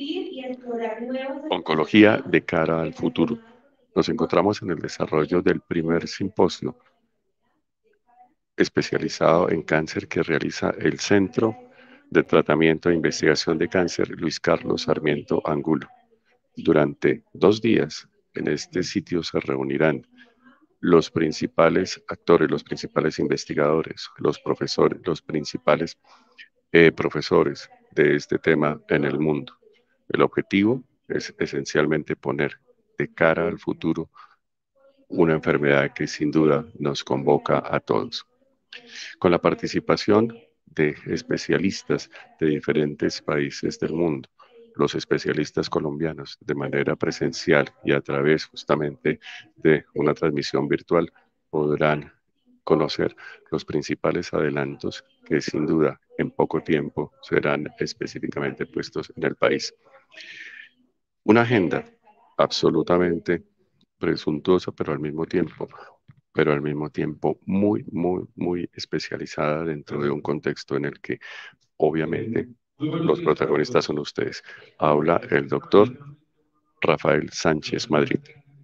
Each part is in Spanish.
Oncología de cara al futuro. Nos encontramos en el desarrollo del primer simposio especializado en cáncer que realiza el Centro de Tratamiento e Investigación de Cáncer Luis Carlos Sarmiento Angulo. Durante 2 días en este sitio se reunirán los principales actores, los principales investigadores, los profesores, los principales profesores de este tema en el mundo. El objetivo es esencialmente poner de cara al futuro una enfermedad que sin duda nos convoca a todos. Con la participación de especialistas de diferentes países del mundo, los especialistas colombianos de manera presencial y a través justamente de una transmisión virtual podrán conocer los principales adelantos que sin duda en poco tiempo serán específicamente puestos en el país. Una agenda absolutamente presuntuosa, pero al mismo tiempo muy especializada dentro de un contexto en el que obviamente los protagonistas son ustedes. Habla el doctor Rafael Sánchez Madrid.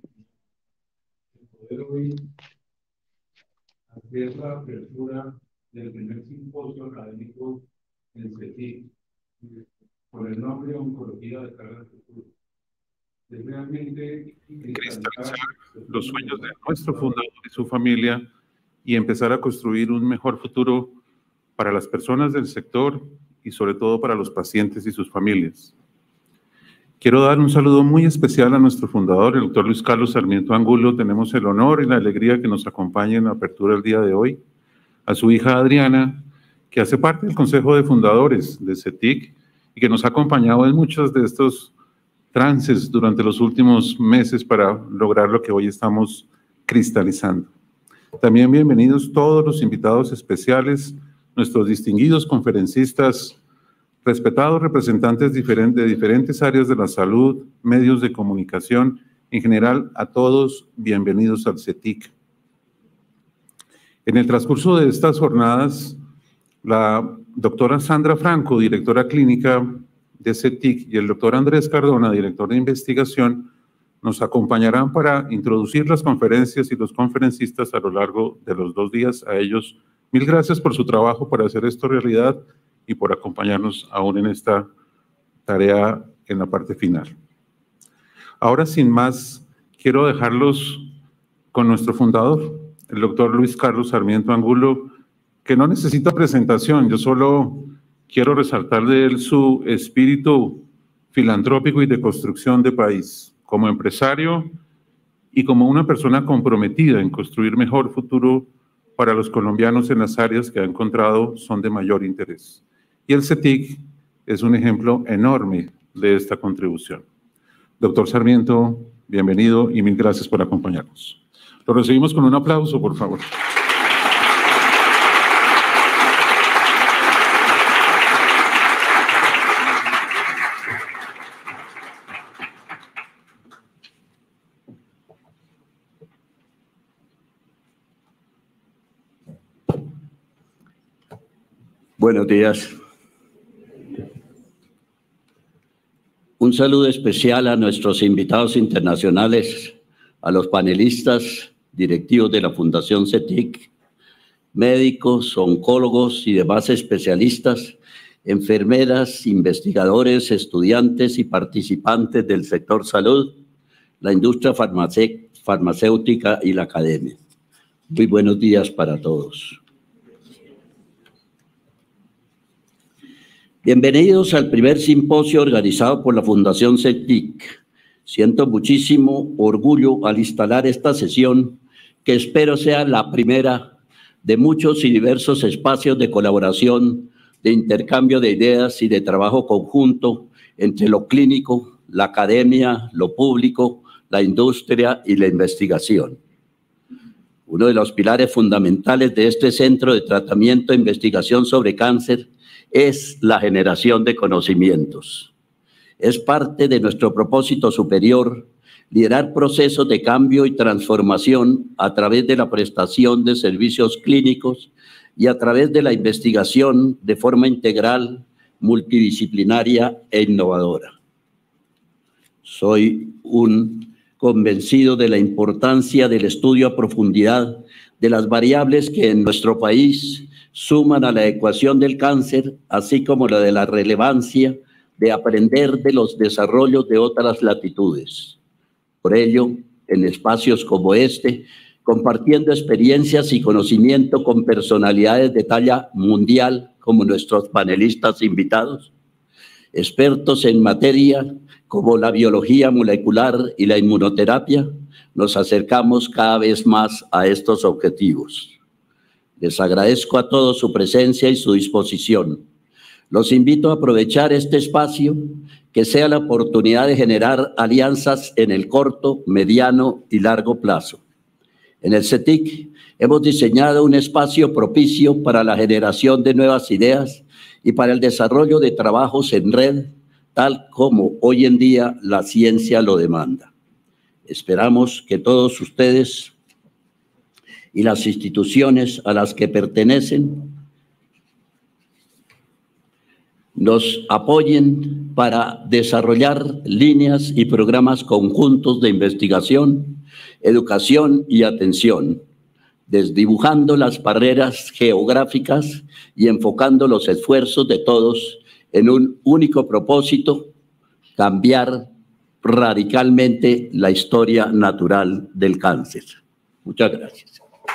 Hacer la apertura del primer simposio académico en CETIC con el nombre Oncología de cara al futuro. Es realmente cristalizar los sueños de nuestro fundador y su familia y empezar a construir un mejor futuro para las personas del sector y sobre todo para los pacientes y sus familias. Quiero dar un saludo muy especial a nuestro fundador, el doctor Luis Carlos Sarmiento Angulo. Tenemos el honor y la alegría que nos acompañe en la apertura el día de hoy. A su hija Adriana, que hace parte del Consejo de Fundadores de CETIC y que nos ha acompañado en muchos de estos trances durante los últimos meses para lograr lo que hoy estamos cristalizando. También bienvenidos todos los invitados especiales, nuestros distinguidos conferencistas, respetados representantes de diferentes áreas de la salud, medios de comunicación, en general a todos, bienvenidos al CETIC. En el transcurso de estas jornadas, la doctora Sandra Franco, directora clínica de CETIC, y el doctor Andrés Cardona, director de investigación, nos acompañarán para introducir las conferencias y los conferencistas a lo largo de los 2 días. A ellos, mil gracias por su trabajo para hacer esto realidad y por acompañarnos aún en esta tarea en la parte final. Ahora, sin más, quiero dejarlos con nuestro fundador, el doctor Luis Carlos Sarmiento Angulo, que no necesita presentación. Yo solo quiero resaltar de él su espíritu filantrópico y de construcción de país, como empresario y como una persona comprometida en construir mejor futuro para los colombianos en las áreas que ha encontrado son de mayor interés. Y el CETIC es un ejemplo enorme de esta contribución. Doctor Sarmiento, bienvenido y mil gracias por acompañarnos. Lo recibimos con un aplauso, por favor. Buenos días. Un saludo especial a nuestros invitados internacionales, a los panelistas, directivos de la Fundación CETIC, médicos, oncólogos y demás especialistas, enfermeras, investigadores, estudiantes y participantes del sector salud, la industria farmacéutica y la academia. Muy buenos días para todos. Bienvenidos al primer simposio organizado por la Fundación CETIC. Siento muchísimo orgullo al instalar esta sesión, que espero sea la primera de muchos y diversos espacios de colaboración, de intercambio de ideas y de trabajo conjunto entre lo clínico, la academia, lo público, la industria y la investigación. Uno de los pilares fundamentales de este Centro de Tratamiento e Investigación sobre Cáncer es la generación de conocimientos. Es parte de nuestro propósito superior liderar procesos de cambio y transformación a través de la prestación de servicios clínicos y a través de la investigación de forma integral, multidisciplinaria e innovadora. Soy un convencido de la importancia del estudio a profundidad de las variables que en nuestro país suman a la ecuación del cáncer, así como la de la relevancia de aprender de los desarrollos de otras latitudes. Por ello, en espacios como este, compartiendo experiencias y conocimiento con personalidades de talla mundial, como nuestros panelistas invitados, expertos en materia como la biología molecular y la inmunoterapia, nos acercamos cada vez más a estos objetivos. Les agradezco a todos su presencia y su disposición. Los invito a aprovechar este espacio que sea la oportunidad de generar alianzas en el corto, mediano y largo plazo. En el CETIC hemos diseñado un espacio propicio para la generación de nuevas ideas y para el desarrollo de trabajos en red, tal como hoy en día la ciencia lo demanda. Esperamos que todos ustedes y las instituciones a las que pertenecen nos apoyen para desarrollar líneas y programas conjuntos de investigación, educación y atención, desdibujando las barreras geográficas y enfocando los esfuerzos de todos en un único propósito: cambiar radicalmente la historia natural del cáncer. Muchas gracias.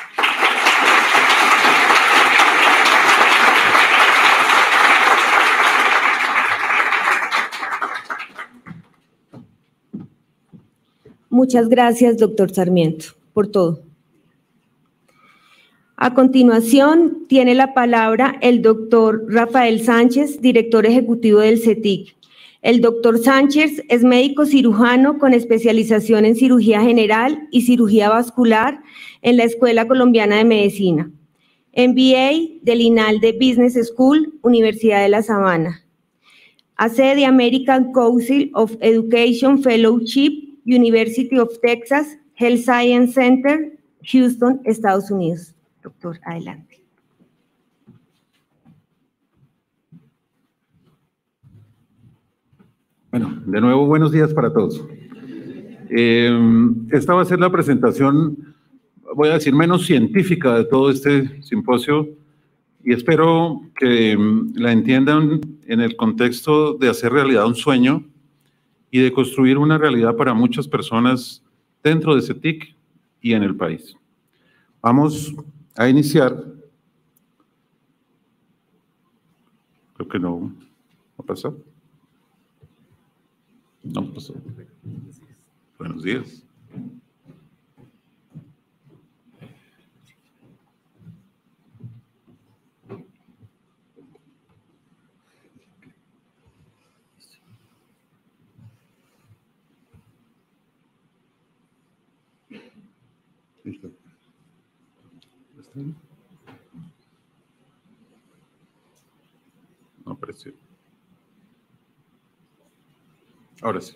Muchas gracias, doctor Sarmiento, por todo. A continuación, tiene la palabra el doctor Rafael Sánchez, director ejecutivo del CETIC. El doctor Sánchez es médico cirujano con especialización en cirugía general y cirugía vascular en la Escuela Colombiana de Medicina. MBA del INALDE Business School, Universidad de La Sabana. AC de American Council of Education Fellowship, University of Texas Health Science Center, Houston, Estados Unidos. Doctor, adelante. Bueno, de nuevo, buenos días para todos. Esta va a ser la presentación, voy a decir, menos científica de todo este simposio, y espero que la entiendan en el contexto de hacer realidad un sueño y de construir una realidad para muchas personas dentro de CETIC y en el país. Vamos a iniciar. Creo que no pasó. No pasó. Buenos días. No apareció. Ahora sí.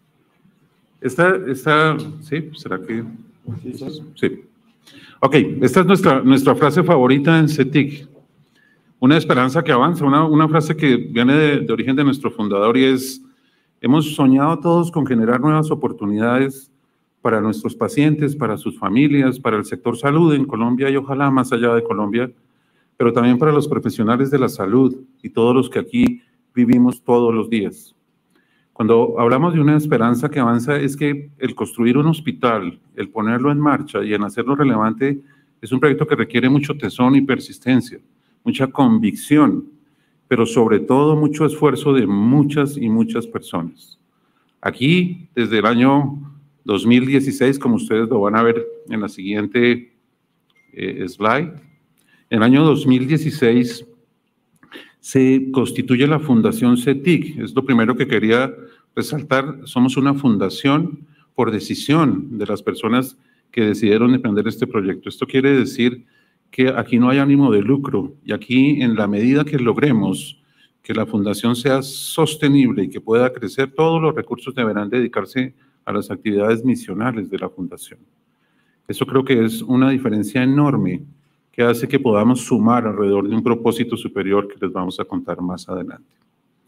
¿Sí? ¿Será que? Sí. Ok, esta es nuestra frase favorita en CETIC. Una esperanza que avanza, una frase que viene de origen de nuestro fundador, y es: hemos soñado todos con generar nuevas oportunidades para nuestros pacientes, para sus familias, para el sector salud en Colombia y ojalá más allá de Colombia, pero también para los profesionales de la salud y todos los que aquí vivimos todos los días. Cuando hablamos de una esperanza que avanza, es que el construir un hospital, el ponerlo en marcha y en hacerlo relevante, es un proyecto que requiere mucho tesón y persistencia, mucha convicción, pero sobre todo mucho esfuerzo de muchas y muchas personas. Aquí, desde el año 2016, como ustedes lo van a ver en la siguiente slide, en el año 2016 se constituye la Fundación CETIC. Es lo primero que quería resaltar. Somos una fundación por decisión de las personas que decidieron emprender este proyecto. Esto quiere decir que aquí no hay ánimo de lucro, y aquí, en la medida que logremos que la fundación sea sostenible y que pueda crecer, todos los recursos deberán dedicarse a las actividades misionales de la fundación. Eso creo que es una diferencia enorme que hace que podamos sumar alrededor de un propósito superior que les vamos a contar más adelante.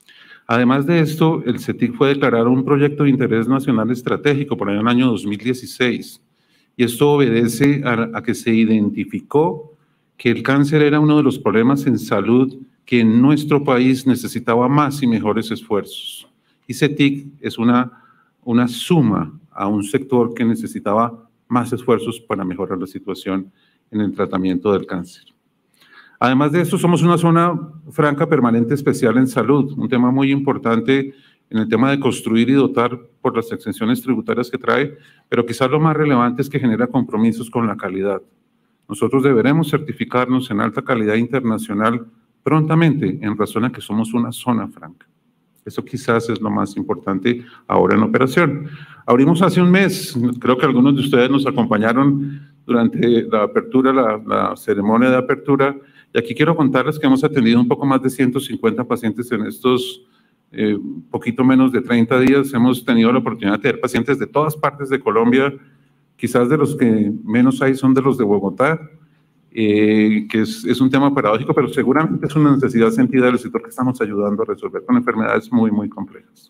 Además de esto, el CETIC fue declarado un proyecto de interés nacional estratégico por ahí en el año 2016. Y esto obedece a que se identificó que el cáncer era uno de los problemas en salud que en nuestro país necesitaba más y mejores esfuerzos. Y CETIC es una suma a un sector que necesitaba más esfuerzos para mejorar la situación en el tratamiento del cáncer. Además de esto, somos una zona franca permanente especial en salud, un tema muy importante en el tema de construir y dotar por las exenciones tributarias que trae, pero quizás lo más relevante es que genera compromisos con la calidad. Nosotros deberemos certificarnos en alta calidad internacional prontamente, en razón a que somos una zona franca. Eso quizás es lo más importante ahora en operación. Abrimos hace un mes, creo que algunos de ustedes nos acompañaron durante la apertura, la ceremonia de apertura, y aquí quiero contarles que hemos atendido un poco más de 150 pacientes en estos poquito menos de 30 días. Hemos tenido la oportunidad de tener pacientes de todas partes de Colombia, quizás de los que menos hay son de los de Bogotá, que es un tema paradójico, pero seguramente es una necesidad sentida del sector que estamos ayudando a resolver con enfermedades muy, muy complejas.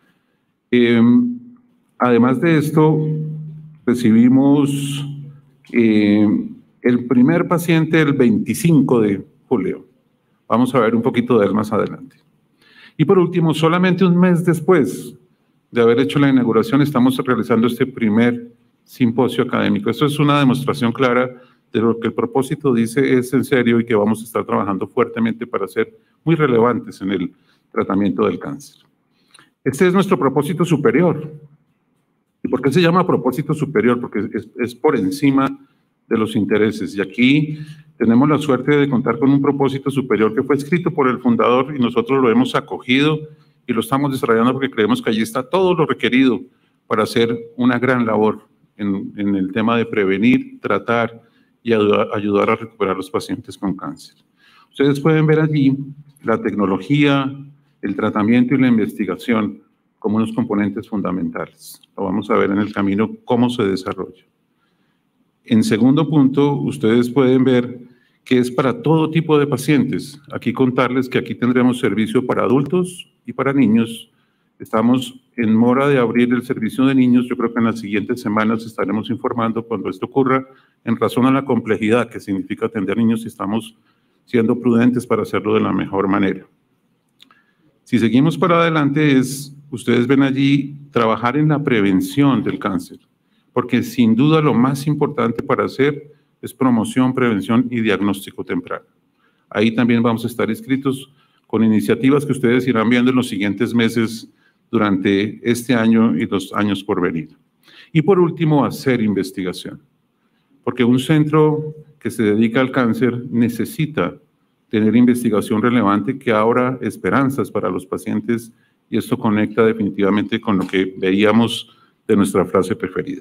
Además de esto, recibimos el primer paciente el 25 de julio. Vamos a ver un poquito de él más adelante. Y por último, solamente un mes después de haber hecho la inauguración, estamos realizando este primer simposio académico. Esto es una demostración clara de lo que el propósito dice es en serio y que vamos a estar trabajando fuertemente para ser muy relevantes en el tratamiento del cáncer. Este es nuestro propósito superior. ¿Y por qué se llama propósito superior? Porque es por encima de los intereses. Y aquí tenemos la suerte de contar con un propósito superior que fue escrito por el fundador y nosotros lo hemos acogido y lo estamos desarrollando porque creemos que allí está todo lo requerido para hacer una gran labor en el tema de prevenir, tratar y ayudar a recuperar a los pacientes con cáncer. Ustedes pueden ver allí la tecnología, el tratamiento y la investigación como unos componentes fundamentales. Lo vamos a ver en el camino cómo se desarrolla. En segundo punto, ustedes pueden ver que es para todo tipo de pacientes. Aquí contarles que aquí tendremos servicio para adultos y para niños. Estamos en mora de abrir el servicio de niños. Yo creo que en las siguientes semanas estaremos informando cuando esto ocurra, en razón a la complejidad que significa atender niños y estamos siendo prudentes para hacerlo de la mejor manera. Si seguimos para adelante, ustedes ven allí trabajar en la prevención del cáncer, porque sin duda lo más importante para hacer es promoción, prevención y diagnóstico temprano. Ahí también vamos a estar inscritos con iniciativas que ustedes irán viendo en los siguientes meses durante este año y los años por venir. Y por último, hacer investigación, porque un centro que se dedica al cáncer necesita tener investigación relevante que abra esperanzas para los pacientes y esto conecta definitivamente con lo que veíamos de nuestra frase preferida.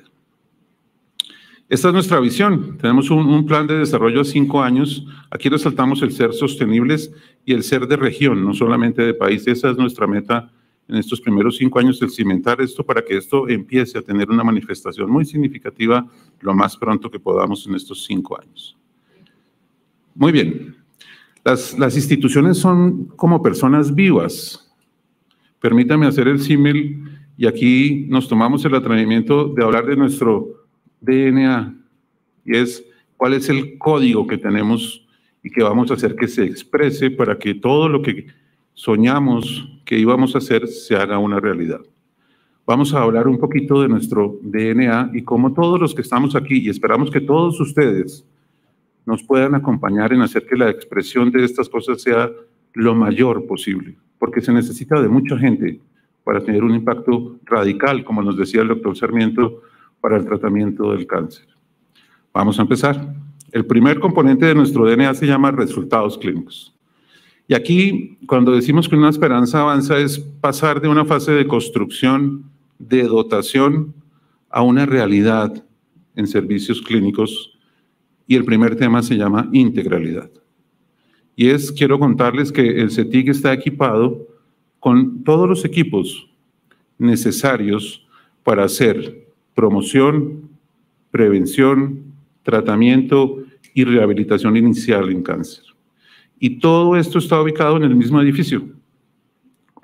Esta es nuestra visión. Tenemos un plan de desarrollo a 5 años. Aquí resaltamos el ser sostenibles y el ser de región, no solamente de país. Esa es nuestra meta en estos primeros 5 años, el cimentar esto para que esto empiece a tener una manifestación muy significativa lo más pronto que podamos en estos 5 años. Muy bien. Las instituciones son como personas vivas. Permítame hacer el símil y aquí nos tomamos el atrevimiento de hablar de nuestro DNA, y es cuál es el código que tenemos y que vamos a hacer que se exprese para que todo lo que soñamos que íbamos a hacer se haga una realidad. Vamos a hablar un poquito de nuestro DNA y cómo todos los que estamos aquí, y esperamos que todos ustedes nos puedan acompañar en hacer que la expresión de estas cosas sea lo mayor posible, porque se necesita de mucha gente para tener un impacto radical, como nos decía el doctor Sarmiento, para el tratamiento del cáncer. Vamos a empezar. El primer componente de nuestro DNA se llama resultados clínicos. Y aquí, cuando decimos que una esperanza avanza, es pasar de una fase de construcción, de dotación, a una realidad en servicios clínicos. Y el primer tema se llama integralidad. Y quiero contarles que el CETIC está equipado con todos los equipos necesarios para hacer promoción, prevención, tratamiento y rehabilitación inicial en cáncer. Y todo esto está ubicado en el mismo edificio.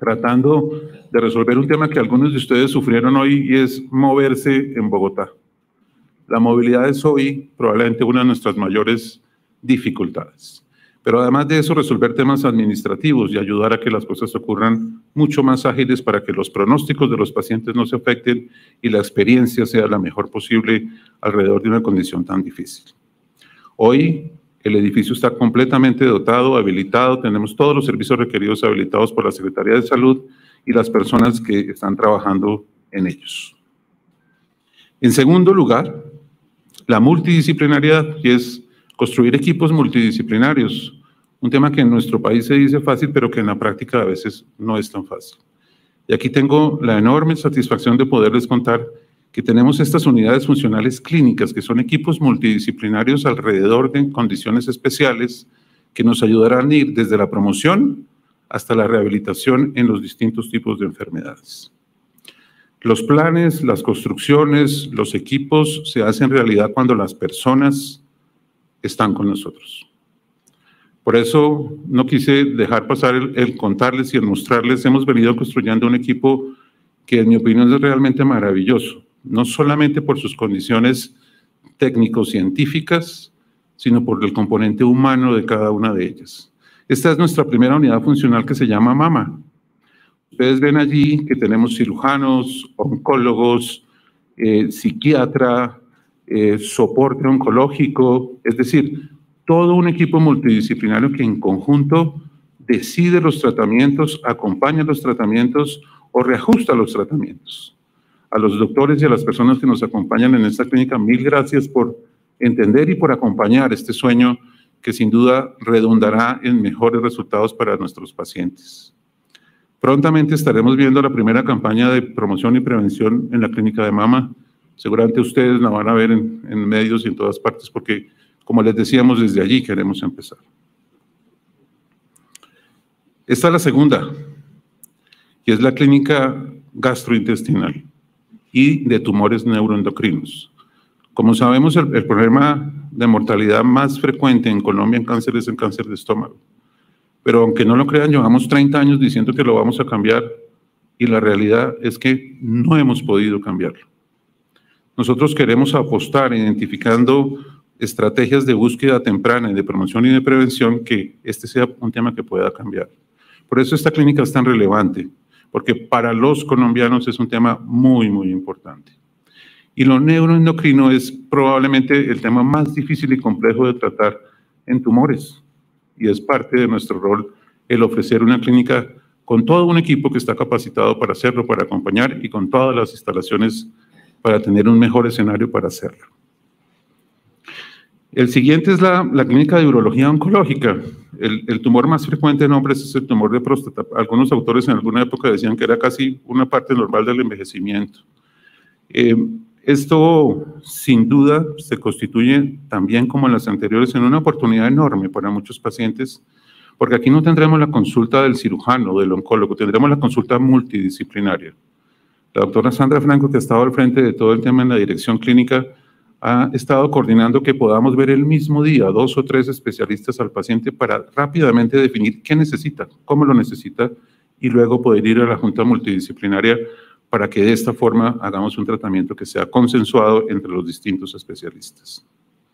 tratando de resolver un tema que algunos de ustedes sufrieron hoy y es moverse en Bogotá. La movilidad es hoy probablemente una de nuestras mayores dificultades. Pero además de eso, resolver temas administrativos y ayudar a que las cosas ocurran mucho más ágiles para que los pronósticos de los pacientes no se afecten y la experiencia sea la mejor posible alrededor de una condición tan difícil. Hoy el edificio está completamente dotado, habilitado, tenemos todos los servicios requeridos habilitados por la Secretaría de Salud y las personas que están trabajando en ellos. En segundo lugar, la multidisciplinariedad, y es construir equipos multidisciplinarios, un tema que en nuestro país se dice fácil, pero que en la práctica a veces no es tan fácil. Y aquí tengo la enorme satisfacción de poderles contar que tenemos estas unidades funcionales clínicas, que son equipos multidisciplinarios alrededor de condiciones especiales que nos ayudarán a ir desde la promoción hasta la rehabilitación en los distintos tipos de enfermedades. Los planes, las construcciones, los equipos se hacen realidad cuando las personas están con nosotros. Por eso no quise dejar pasar el contarles y el mostrarles. Hemos venido construyendo un equipo que en mi opinión es realmente maravilloso, no solamente por sus condiciones técnico-científicas, sino por el componente humano de cada una de ellas. Esta es nuestra primera unidad funcional que se llama MAMA. Ustedes ven allí que tenemos cirujanos, oncólogos, psiquiatra, soporte oncológico, es decir, todo un equipo multidisciplinario que en conjunto decide los tratamientos, acompaña los tratamientos o reajusta los tratamientos. A los doctores y a las personas que nos acompañan en esta clínica, mil gracias por entender y por acompañar este sueño que sin duda redundará en mejores resultados para nuestros pacientes. Prontamente estaremos viendo la primera campaña de promoción y prevención en la clínica de mama. Seguramente ustedes la van a ver en medios y en todas partes porque, como les decíamos, desde allí queremos empezar. Esta es la segunda, que es la clínica gastrointestinal y de tumores neuroendocrinos. Como sabemos, el problema de mortalidad más frecuente en Colombia en cáncer es el cáncer de estómago. Pero aunque no lo crean, llevamos 30 años diciendo que lo vamos a cambiar y la realidad es que no hemos podido cambiarlo. Nosotros queremos apostar identificando estrategias de búsqueda temprana y de promoción y de prevención que este sea un tema que pueda cambiar. Por eso esta clínica es tan relevante, porque para los colombianos es un tema muy, muy importante. Y lo neuroendocrino es probablemente el tema más difícil y complejo de tratar en tumores. Y es parte de nuestro rol el ofrecer una clínica con todo un equipo que está capacitado para hacerlo, para acompañar y con todas las instalaciones para tener un mejor escenario para hacerlo. El siguiente es la clínica de urología oncológica. El tumor más frecuente en hombres es el tumor de próstata. Algunos autores en alguna época decían que era casi una parte normal del envejecimiento. Esto, sin duda, se constituye también, como en las anteriores, en una oportunidad enorme para muchos pacientes, porque aquí no tendremos la consulta del cirujano, del oncólogo, tendremos la consulta multidisciplinaria. La doctora Sandra Franco, que ha estado al frente de todo el tema en la dirección clínica, ha estado coordinando que podamos ver el mismo día 2 o 3 especialistas al paciente para rápidamente definir qué necesita, cómo lo necesita, y luego poder ir a la junta multidisciplinaria para que de esta forma hagamos un tratamiento que sea consensuado entre los distintos especialistas.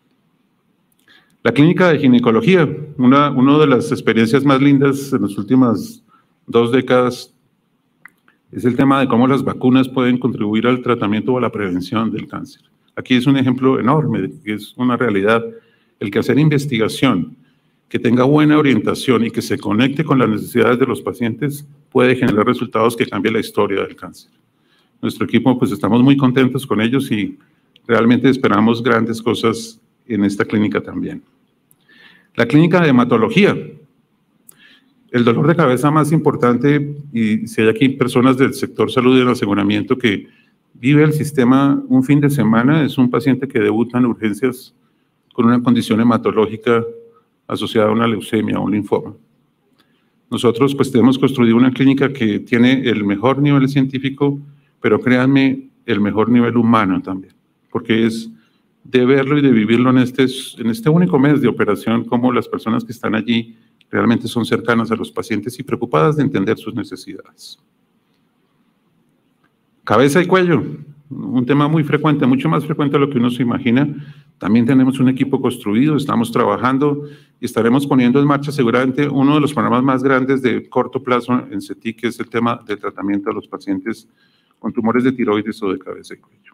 La clínica de ginecología, una de las experiencias más lindas en las últimas 2 décadas, es el tema de cómo las vacunas pueden contribuir al tratamiento o a la prevención del cáncer. Aquí es un ejemplo enorme de que es una realidad el que hacer investigación que tenga buena orientación y que se conecte con las necesidades de los pacientes puede generar resultados que cambien la historia del cáncer. Nuestro equipo, pues estamos muy contentos con ellos y realmente esperamos grandes cosas en esta clínica también. La clínica de hematología. El dolor de cabeza más importante, y si hay aquí personas del sector salud y del aseguramiento que vive el sistema un fin de semana, es un paciente que debuta en urgencias con una condición hematológica asociada a una leucemia o un linfoma. Nosotros pues hemos construido una clínica que tiene el mejor nivel científico, pero créanme, el mejor nivel humano también, porque es de verlo y de vivirlo en este único mes de operación, como las personas que están allí realmente son cercanas a los pacientes y preocupadas de entender sus necesidades. Cabeza y cuello, un tema muy frecuente, mucho más frecuente de lo que uno se imagina. También tenemos un equipo construido, estamos trabajando y estaremos poniendo en marcha seguramente uno de los programas más grandes de corto plazo en CETIC, que es el tema de tratamiento de los pacientes con tumores de tiroides o de cabeza y cuello.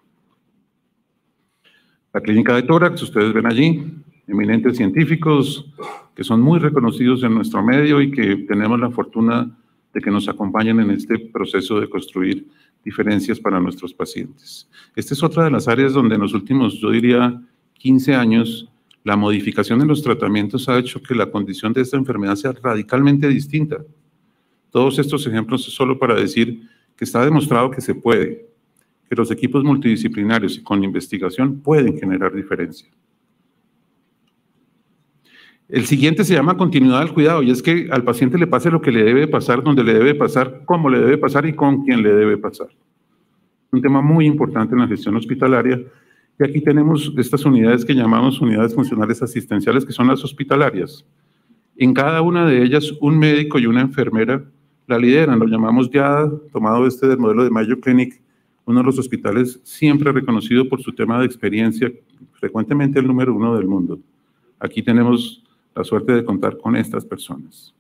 La clínica de tórax, ustedes ven allí, eminentes científicos que son muy reconocidos en nuestro medio y que tenemos la fortuna de que nos acompañen en este proceso de construir diferencias para nuestros pacientes. Esta es otra de las áreas donde en los últimos, yo diría, 15 años, la modificación en los tratamientos ha hecho que la condición de esta enfermedad sea radicalmente distinta. Todos estos ejemplos es solo para decir que está demostrado que se puede, que los equipos multidisciplinarios y con investigación pueden generar diferencia. El siguiente se llama continuidad del cuidado, y es que al paciente le pase lo que le debe pasar, donde le debe pasar, cómo le debe pasar y con quién le debe pasar. Un tema muy importante en la gestión hospitalaria, y aquí tenemos estas unidades que llamamos unidades funcionales asistenciales, que son las hospitalarias. En cada una de ellas, un médico y una enfermera la lideran, lo llamamos DIADA, tomado del modelo de Mayo Clinic, uno de los hospitales siempre reconocido por su tema de experiencia, frecuentemente el número 1 del mundo. Aquí tenemos la suerte de contar con estas personas.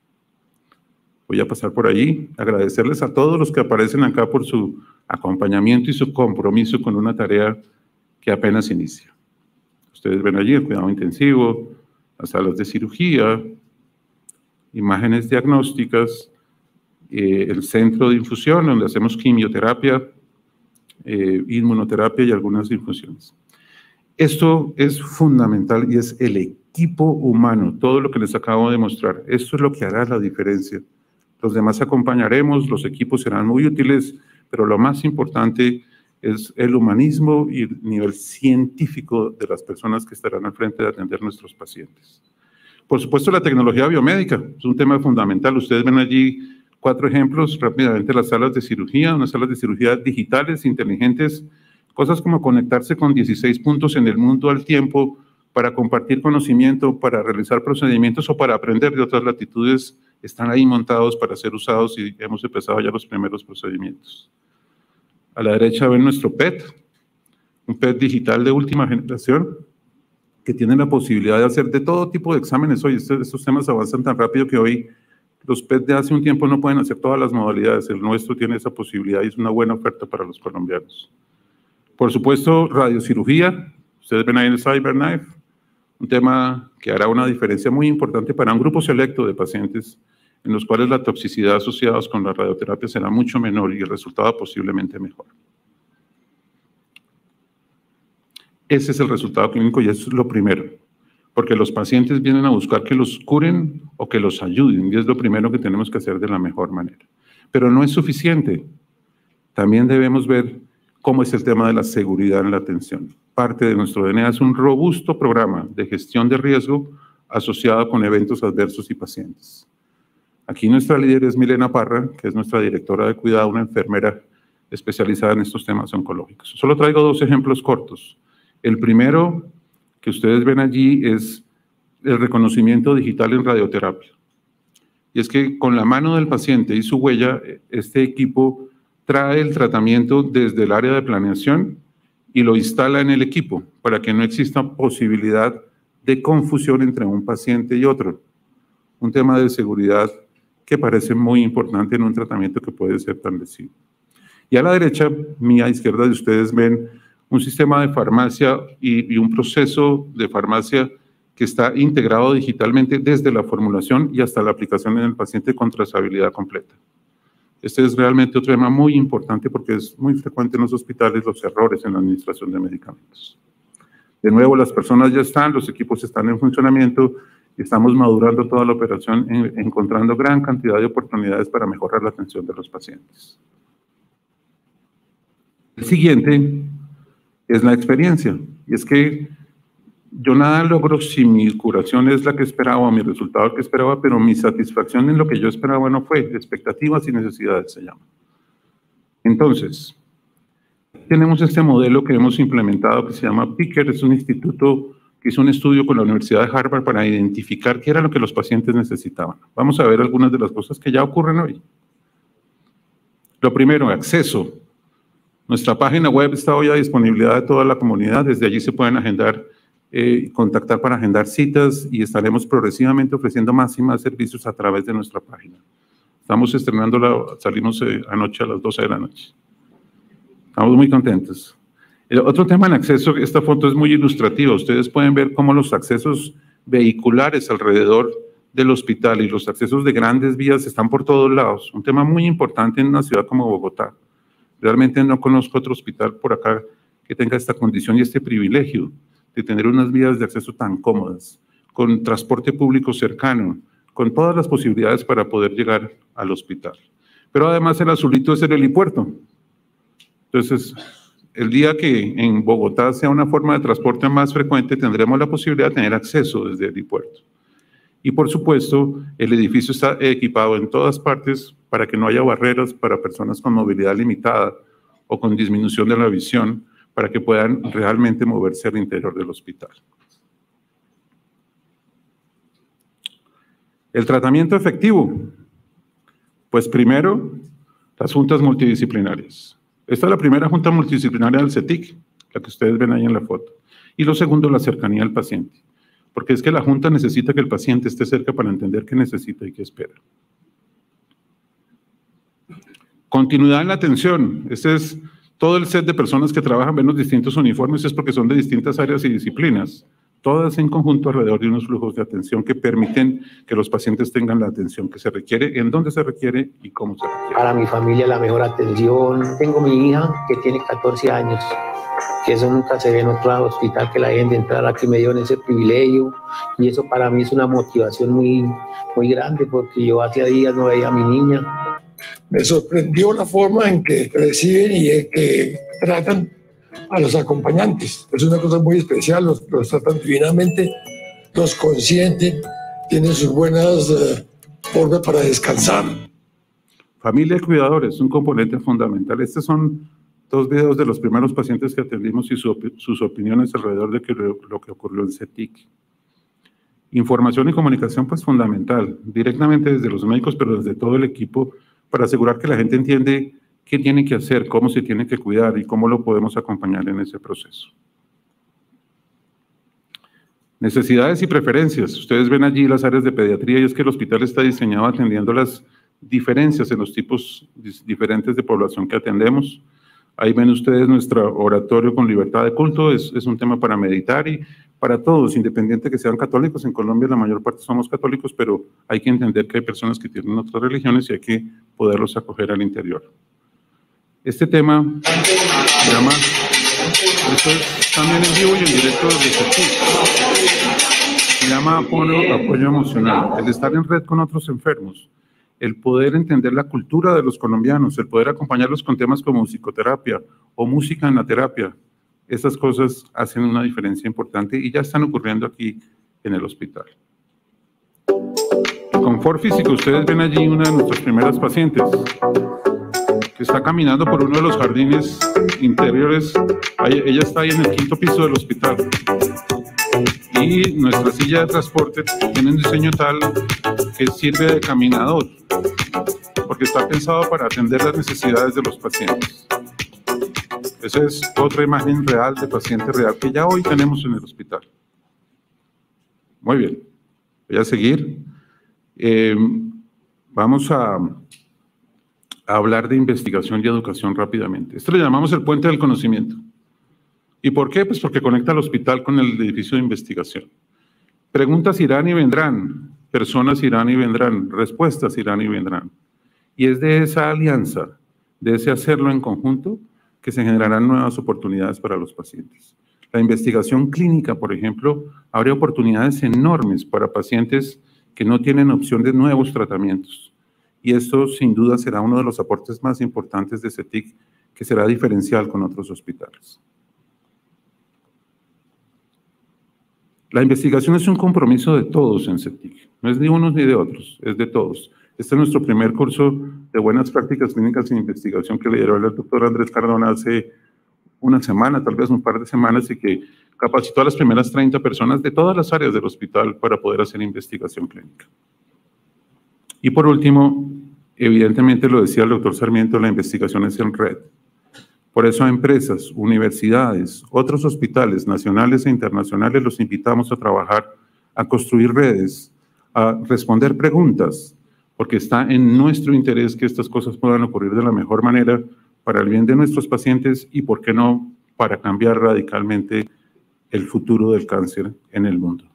Voy a pasar por allí, agradecerles a todos los que aparecen acá por su acompañamiento y su compromiso con una tarea que apenas inicia. Ustedes ven allí el cuidado intensivo, las salas de cirugía, imágenes diagnósticas, el centro de infusión donde hacemos quimioterapia, inmunoterapia y algunas infusiones. Esto es fundamental y es el equipo humano, todo lo que les acabo de mostrar. Esto es lo que hará la diferencia. Los demás acompañaremos, los equipos serán muy útiles, pero lo más importante es el humanismo y el nivel científico de las personas que estarán al frente de atender a nuestros pacientes. Por supuesto, la tecnología biomédica es un tema fundamental. Ustedes ven allí 4 ejemplos, rápidamente las salas de cirugía, unas salas de cirugía digitales, inteligentes, cosas como conectarse con 16 puntos en el mundo al tiempo para compartir conocimiento, para realizar procedimientos o para aprender de otras latitudes, están ahí montados para ser usados y hemos empezado ya los primeros procedimientos. A la derecha ven nuestro PET, un PET digital de última generación, que tiene la posibilidad de hacer de todo tipo de exámenes. Hoy estos temas avanzan tan rápido que hoy los PET de hace un tiempo no pueden hacer todas las modalidades. El nuestro tiene esa posibilidad y es una buena oferta para los colombianos. Por supuesto, radiocirugía. Ustedes ven ahí el CyberKnife, un tema que hará una diferencia muy importante para un grupo selecto de pacientes en los cuales la toxicidad asociada con la radioterapia será mucho menor y el resultado posiblemente mejor. Ese es el resultado clínico y eso es lo primero, porque los pacientes vienen a buscar que los curen o que los ayuden y es lo primero que tenemos que hacer de la mejor manera. Pero no es suficiente. También debemos ver cómo es el tema de la seguridad en la atención. Parte de nuestro DNA es un robusto programa de gestión de riesgo asociado con eventos adversos y pacientes. Aquí nuestra líder es Milena Parra, que es nuestra directora de cuidado, una enfermera especializada en estos temas oncológicos. Solo traigo 2 ejemplos cortos. El primero que ustedes ven allí es el reconocimiento digital en radioterapia. Y es que con la mano del paciente y su huella, este equipo trae el tratamiento desde el área de planeación y lo instala en el equipo para que no exista posibilidad de confusión entre un paciente y otro. Un tema de seguridad que parece muy importante en un tratamiento que puede ser tan lesivo. Y a la derecha, mía izquierda de ustedes ven un sistema de farmacia y un proceso de farmacia que está integrado digitalmente desde la formulación y hasta la aplicación en el paciente con trazabilidad completa. Este es realmente otro tema muy importante porque es muy frecuente en los hospitales los errores en la administración de medicamentos. De nuevo, las personas ya están, los equipos están en funcionamiento y estamos madurando toda la operación, encontrando gran cantidad de oportunidades para mejorar la atención de los pacientes. El siguiente es la experiencia, y es que yo nada logro si mi curación es la que esperaba, mi resultado el que esperaba, pero mi satisfacción en lo que yo esperaba no fue, expectativas y necesidades se llama. Entonces, tenemos este modelo que hemos implementado que se llama PICER, es un instituto que hizo un estudio con la Universidad de Harvard para identificar qué era lo que los pacientes necesitaban. Vamos a ver algunas de las cosas que ya ocurren hoy. Lo primero, acceso. Nuestra página web está hoy a disponibilidad de toda la comunidad. Desde allí se pueden agendar, contactar para agendar citas y estaremos progresivamente ofreciendo más y más servicios a través de nuestra página. Estamos estrenándola, salimos anoche a las 12 de la noche. Estamos muy contentos. Otro tema en acceso, esta foto es muy ilustrativa. Ustedes pueden ver cómo los accesos vehiculares alrededor del hospital y los accesos de grandes vías están por todos lados. Un tema muy importante en una ciudad como Bogotá. Realmente no conozco otro hospital por acá que tenga esta condición y este privilegio de tener unas vías de acceso tan cómodas, con transporte público cercano, con todas las posibilidades para poder llegar al hospital. Pero además el azulito es el helipuerto. Entonces, el día que en Bogotá sea una forma de transporte más frecuente, tendremos la posibilidad de tener acceso desde el helipuerto. Y por supuesto, el edificio está equipado en todas partes para que no haya barreras para personas con movilidad limitada o con disminución de la visión, para que puedan realmente moverse al interior del hospital. El tratamiento efectivo. Pues primero, las juntas multidisciplinarias. Esta es la primera junta multidisciplinaria del CETIC, la que ustedes ven ahí en la foto. Y lo segundo, la cercanía al paciente. Porque es que la junta necesita que el paciente esté cerca para entender qué necesita y qué espera. Continuidad en la atención. Este es todo el set de personas que trabajan en los distintos uniformes, es porque son de distintas áreas y disciplinas, todas en conjunto alrededor de unos flujos de atención que permiten que los pacientes tengan la atención que se requiere, en dónde se requiere y cómo se requiere. Para mi familia la mejor atención. Tengo mi hija que tiene 14 años, que eso nunca se ve en otro hospital, que la dejen de entrar aquí, me dieron ese privilegio, y eso para mí es una motivación muy grande, porque yo hacía días no veía a mi niña. Me sorprendió la forma en que reciben y en que tratan a los acompañantes. Es una cosa muy especial, los tratan divinamente, los consienten, tienen sus buenas formas para descansar. Familia y cuidadores, un componente fundamental. Estos son dos videos de los primeros pacientes que atendimos y sus opiniones alrededor de lo que ocurrió en CETIC. Información y comunicación, pues fundamental, directamente desde los médicos, pero desde todo el equipo, para asegurar que la gente entiende qué tiene que hacer, cómo se tiene que cuidar y cómo lo podemos acompañar en ese proceso. Necesidades y preferencias. Ustedes ven allí las áreas de pediatría y es que el hospital está diseñado atendiendo las diferencias en los tipos diferentes de población que atendemos. Ahí ven ustedes nuestro oratorio con libertad de culto, es un tema para meditar y para todos, independiente que sean católicos. En Colombia la mayor parte somos católicos, pero hay que entender que hay personas que tienen otras religiones y hay que poderlos acoger al interior. Este tema se llama, esto es también en vivo y en directo desde CETIC, se llama apoyo emocional, el estar en red con otros enfermos, el poder entender la cultura de los colombianos, el poder acompañarlos con temas como psicoterapia o música en la terapia. Esas cosas hacen una diferencia importante y ya están ocurriendo aquí en el hospital. Confort físico, ustedes ven allí una de nuestras primeras pacientes que está caminando por uno de los jardines interiores. Ella está ahí en el 5º piso del hospital. Y nuestra silla de transporte tiene un diseño tal que sirve de caminador, porque está pensado para atender las necesidades de los pacientes. Esa es otra imagen real de paciente real que ya hoy tenemos en el hospital. Muy bien, voy a seguir. Vamos a hablar de investigación y educación rápidamente. Esto le llamamos el puente del conocimiento. ¿Y por qué? Pues porque conecta el hospital con el edificio de investigación. Preguntas irán y vendrán, personas irán y vendrán, respuestas irán y vendrán. Y es de esa alianza, de ese hacerlo en conjunto, que se generarán nuevas oportunidades para los pacientes. La investigación clínica, por ejemplo, abre oportunidades enormes para pacientes que no tienen opción de nuevos tratamientos. Y esto, sin duda, será uno de los aportes más importantes de CETIC, que será diferencial con otros hospitales. La investigación es un compromiso de todos en CETIC, no es de unos ni de otros, es de todos. Este es nuestro primer curso de buenas prácticas clínicas en investigación que lideró el doctor Andrés Cardona hace una semana, tal vez un par de semanas, y que capacitó a las primeras 30 personas de todas las áreas del hospital para poder hacer investigación clínica. Y por último, evidentemente lo decía el doctor Sarmiento, la investigación es en red. Por eso a empresas, universidades, otros hospitales nacionales e internacionales los invitamos a trabajar, a construir redes, a responder preguntas, porque está en nuestro interés que estas cosas puedan ocurrir de la mejor manera para el bien de nuestros pacientes y, ¿por qué no?, para cambiar radicalmente el futuro del cáncer en el mundo.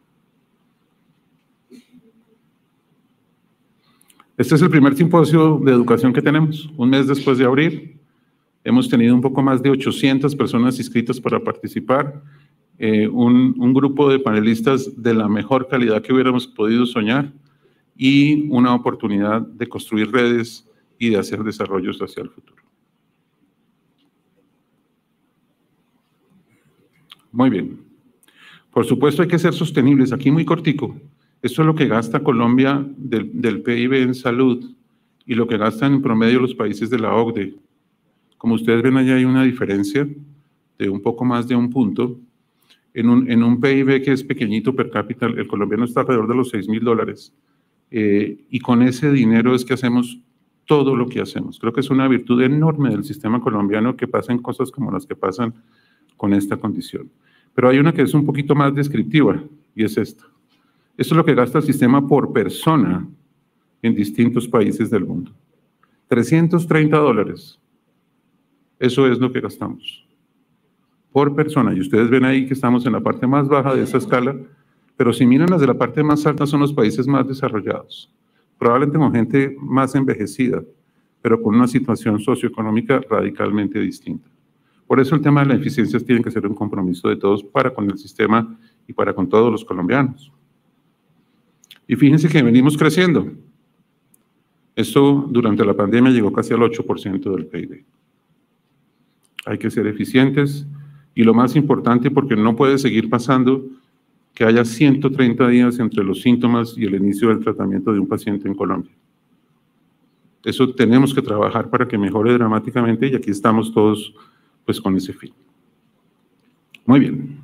Este es el primer simposio de educación que tenemos, un mes después de abrir. Hemos tenido un poco más de 800 personas inscritas para participar, un grupo de panelistas de la mejor calidad que hubiéramos podido soñar y una oportunidad de construir redes y de hacer desarrollos hacia el futuro. Muy bien. Por supuesto hay que ser sostenibles. Aquí muy cortico. Esto es lo que gasta Colombia del PIB en salud y lo que gastan en promedio los países de la OCDE. Como ustedes ven, allá hay una diferencia de un poco más de un punto. En un PIB que es pequeñito per cápita, el colombiano está alrededor de los $6.000. Y con ese dinero es que hacemos todo lo que hacemos. Creo que es una virtud enorme del sistema colombiano que pasen cosas como las que pasan con esta condición. Pero hay una que es un poquito más descriptiva y es esta. Esto es lo que gasta el sistema por persona en distintos países del mundo. $330. Eso es lo que gastamos por persona. Y ustedes ven ahí que estamos en la parte más baja de esa escala, pero si miran las de la parte más alta son los países más desarrollados, probablemente con gente más envejecida, pero con una situación socioeconómica radicalmente distinta. Por eso el tema de la eficiencia tiene que ser un compromiso de todos para con el sistema y para con todos los colombianos. Y fíjense que venimos creciendo. Esto durante la pandemia llegó casi al 8% del PIB. Hay que ser eficientes y lo más importante, porque no puede seguir pasando que haya 130 días entre los síntomas y el inicio del tratamiento de un paciente en Colombia. Eso tenemos que trabajar para que mejore dramáticamente y aquí estamos todos pues con ese fin. Muy bien.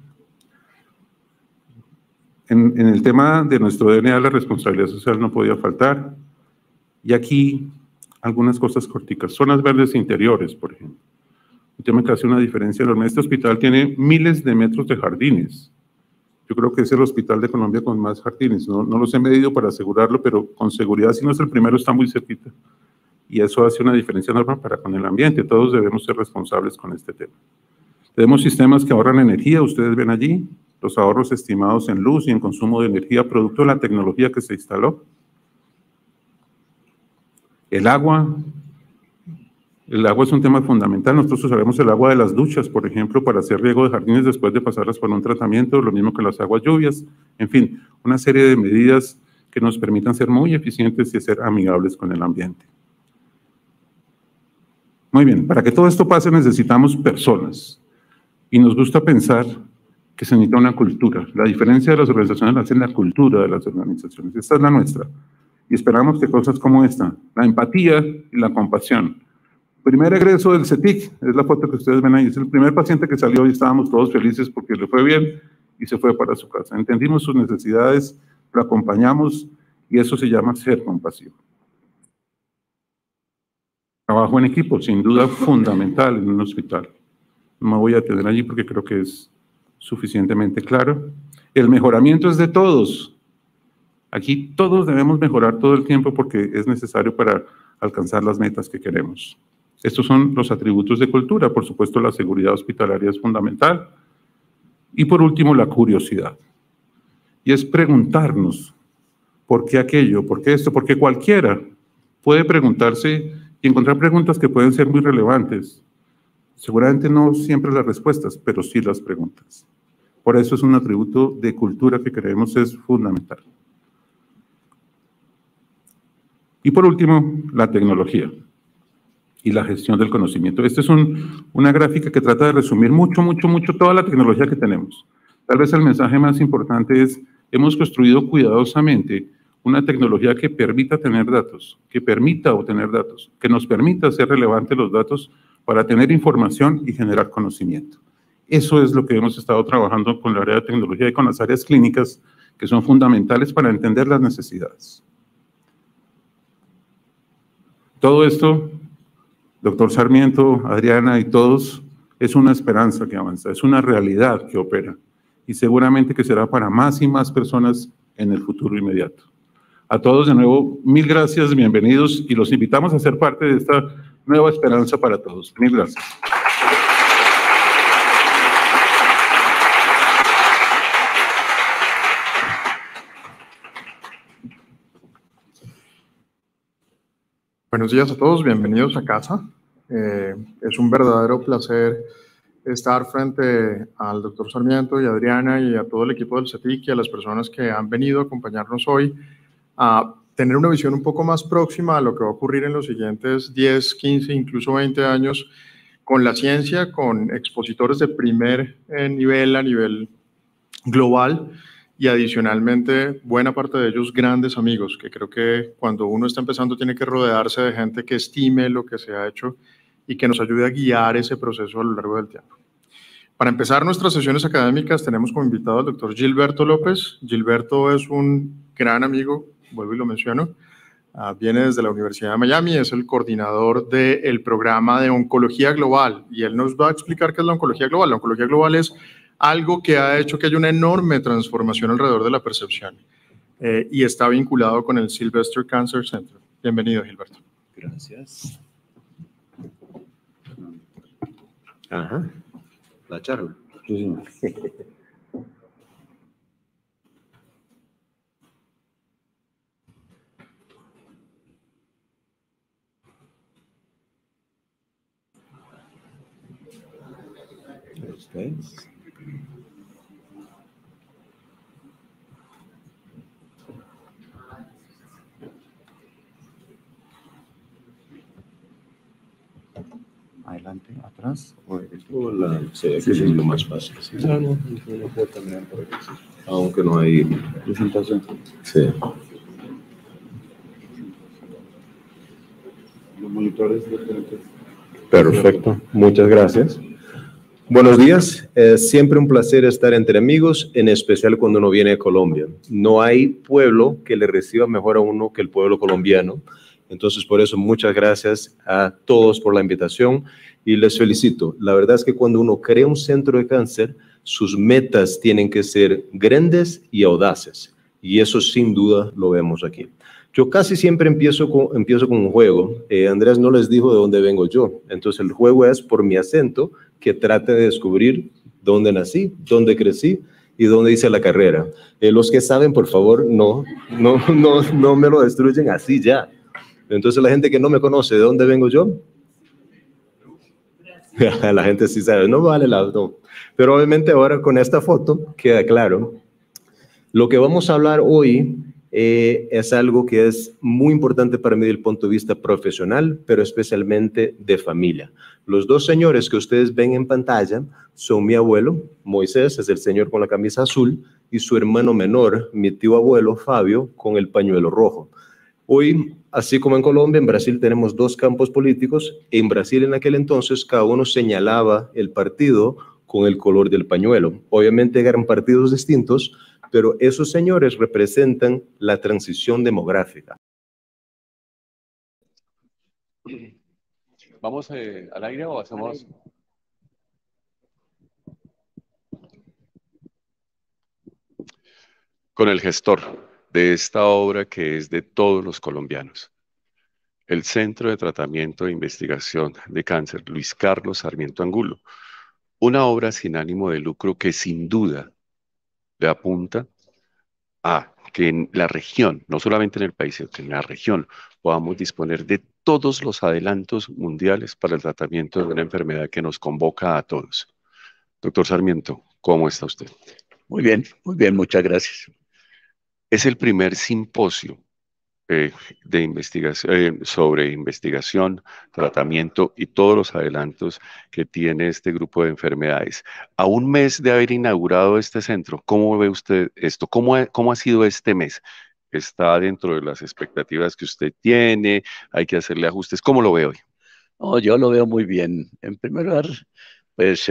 En el tema de nuestro DNA, la responsabilidad social no podía faltar. Y aquí algunas cosas corticas. Zonas verdes interiores, por ejemplo. Un tema que hace una diferencia enorme. Este hospital tiene miles de metros de jardines. Yo creo que es el hospital de Colombia con más jardines. No los he medido para asegurarlo, pero con seguridad, si no es el primero, está muy cerquita. Y eso hace una diferencia enorme para con el ambiente. Todos debemos ser responsables con este tema. Tenemos sistemas que ahorran energía, ustedes ven allí, los ahorros estimados en luz y en consumo de energía, producto de la tecnología que se instaló. El agua es un tema fundamental. Nosotros usaremos el agua de las duchas, por ejemplo, para hacer riego de jardines después de pasarlas por un tratamiento, lo mismo que las aguas lluvias. En fin, una serie de medidas que nos permitan ser muy eficientes y ser amigables con el ambiente. Muy bien, para que todo esto pase necesitamos personas. Y nos gusta pensar que se necesita una cultura. La diferencia de las organizaciones es la cultura de las organizaciones. Esta es la nuestra. Y esperamos que cosas como esta, la empatía y la compasión. Primer egreso del CETIC, es la foto que ustedes ven ahí, es el primer paciente que salió y estábamos todos felices porque le fue bien y se fue para su casa. Entendimos sus necesidades, lo acompañamos y eso se llama ser compasivo. Trabajo en equipo, sin duda fundamental en un hospital. No me voy a detener allí porque creo que es suficientemente claro. El mejoramiento es de todos. Aquí todos debemos mejorar todo el tiempo porque es necesario para alcanzar las metas que queremos. Estos son los atributos de cultura. Por supuesto, la seguridad hospitalaria es fundamental. Y por último, la curiosidad. Y es preguntarnos, ¿por qué aquello? ¿Por qué esto? Porque cualquiera puede preguntarse y encontrar preguntas que pueden ser muy relevantes. Seguramente no siempre las respuestas, pero sí las preguntas. Por eso es un atributo de cultura que creemos es fundamental. Y por último, la tecnología y la gestión del conocimiento. Esta es una gráfica que trata de resumir mucho toda la tecnología que tenemos. Tal vez el mensaje más importante es, hemos construido cuidadosamente una tecnología que permita tener datos, que permita obtener datos, que nos permita hacer relevantes los datos para tener información y generar conocimiento. Eso es lo que hemos estado trabajando con la área de tecnología y con las áreas clínicas, que son fundamentales para entender las necesidades. Todo esto, doctor Sarmiento, Adriana y todos, es una esperanza que avanza, es una realidad que opera y seguramente que será para más y más personas en el futuro inmediato. A todos de nuevo, mil gracias, bienvenidos y los invitamos a ser parte de esta nueva esperanza para todos. Mil gracias. Buenos días a todos, bienvenidos a casa. Es un verdadero placer estar frente al doctor Sarmiento y a Adriana y a todo el equipo del CETIC y a las personas que han venido a acompañarnos hoy a tener una visión un poco más próxima a lo que va a ocurrir en los siguientes 10, 15, incluso 20 años con la ciencia, con expositores de primer nivel a nivel global y adicionalmente buena parte de ellos grandes amigos, que creo que cuando uno está empezando tiene que rodearse de gente que estime lo que se ha hecho y que nos ayude a guiar ese proceso a lo largo del tiempo. Para empezar nuestras sesiones académicas tenemos como invitado al doctor Gilberto López. Gilberto es un gran amigo, vuelvo y lo menciono, viene desde la Universidad de Miami, es el coordinador del programa de Oncología Global y él nos va a explicar qué es la Oncología Global. La Oncología Global es algo que ha hecho que haya una enorme transformación alrededor de la percepción y está vinculado con el Sylvester Cancer Center. Bienvenido, Gilberto. Gracias. Ajá, la charla. Sí. ¿Ustedes? Adelante, atrás. Hola, sí, aquí es lo más fácil. Sí. No puedo caminar por aquí. Aunque no hay presentación. Sí. Los monitores diferentes. Perfecto, muchas gracias. Buenos días, es siempre un placer estar entre amigos, en especial cuando uno viene a Colombia. No hay pueblo que le reciba mejor a uno que el pueblo colombiano. Entonces, por eso, muchas gracias a todos por la invitación y les felicito. La verdad es que cuando uno crea un centro de cáncer, sus metas tienen que ser grandes y audaces. Y eso sin duda lo vemos aquí. Yo casi siempre empiezo con un juego. Andrés no les dijo de dónde vengo yo. Entonces, el juego es por mi acento, que trate de descubrir dónde nací, dónde crecí y dónde hice la carrera. Los que saben, por favor, no me lo destruyen así ya. Entonces la gente que no me conoce, ¿de dónde vengo yo? La gente sí sabe, no vale no. Pero obviamente ahora con esta foto queda claro. Lo que vamos a hablar hoy es algo que es muy importante para mí desde el punto de vista profesional, pero especialmente de familia. Los dos señores que ustedes ven en pantalla son mi abuelo, Moisés, es el señor con la camisa azul, y su hermano menor, mi tío abuelo, Fabio, con el pañuelo rojo. Hoy, así como en Colombia, en Brasil tenemos dos campos políticos. En Brasil, en aquel entonces, cada uno señalaba el partido con el color del pañuelo. Obviamente eran partidos distintos, pero esos señores representan la transición demográfica. ¿Vamos al aire o hacemos...? Con el gestor de esta obra que es de todos los colombianos. El Centro de Tratamiento e Investigación de Cáncer Luis Carlos Sarmiento Angulo. Una obra sin ánimo de lucro que sin duda le apunta a que en la región, no solamente en el país, sino que en la región, podamos disponer de todos los adelantos mundiales para el tratamiento de una enfermedad que nos convoca a todos. Doctor Sarmiento, ¿cómo está usted? Muy bien, muchas gracias. Es el primer simposio de investigación, sobre investigación, tratamiento y todos los adelantos que tiene este grupo de enfermedades. A un mes de haber inaugurado este centro, ¿cómo ve usted esto? ¿Cómo ha sido este mes? ¿Está dentro de las expectativas que usted tiene? ¿Hay que hacerle ajustes? ¿Cómo lo ve hoy? No, yo lo veo muy bien. En primer lugar, pues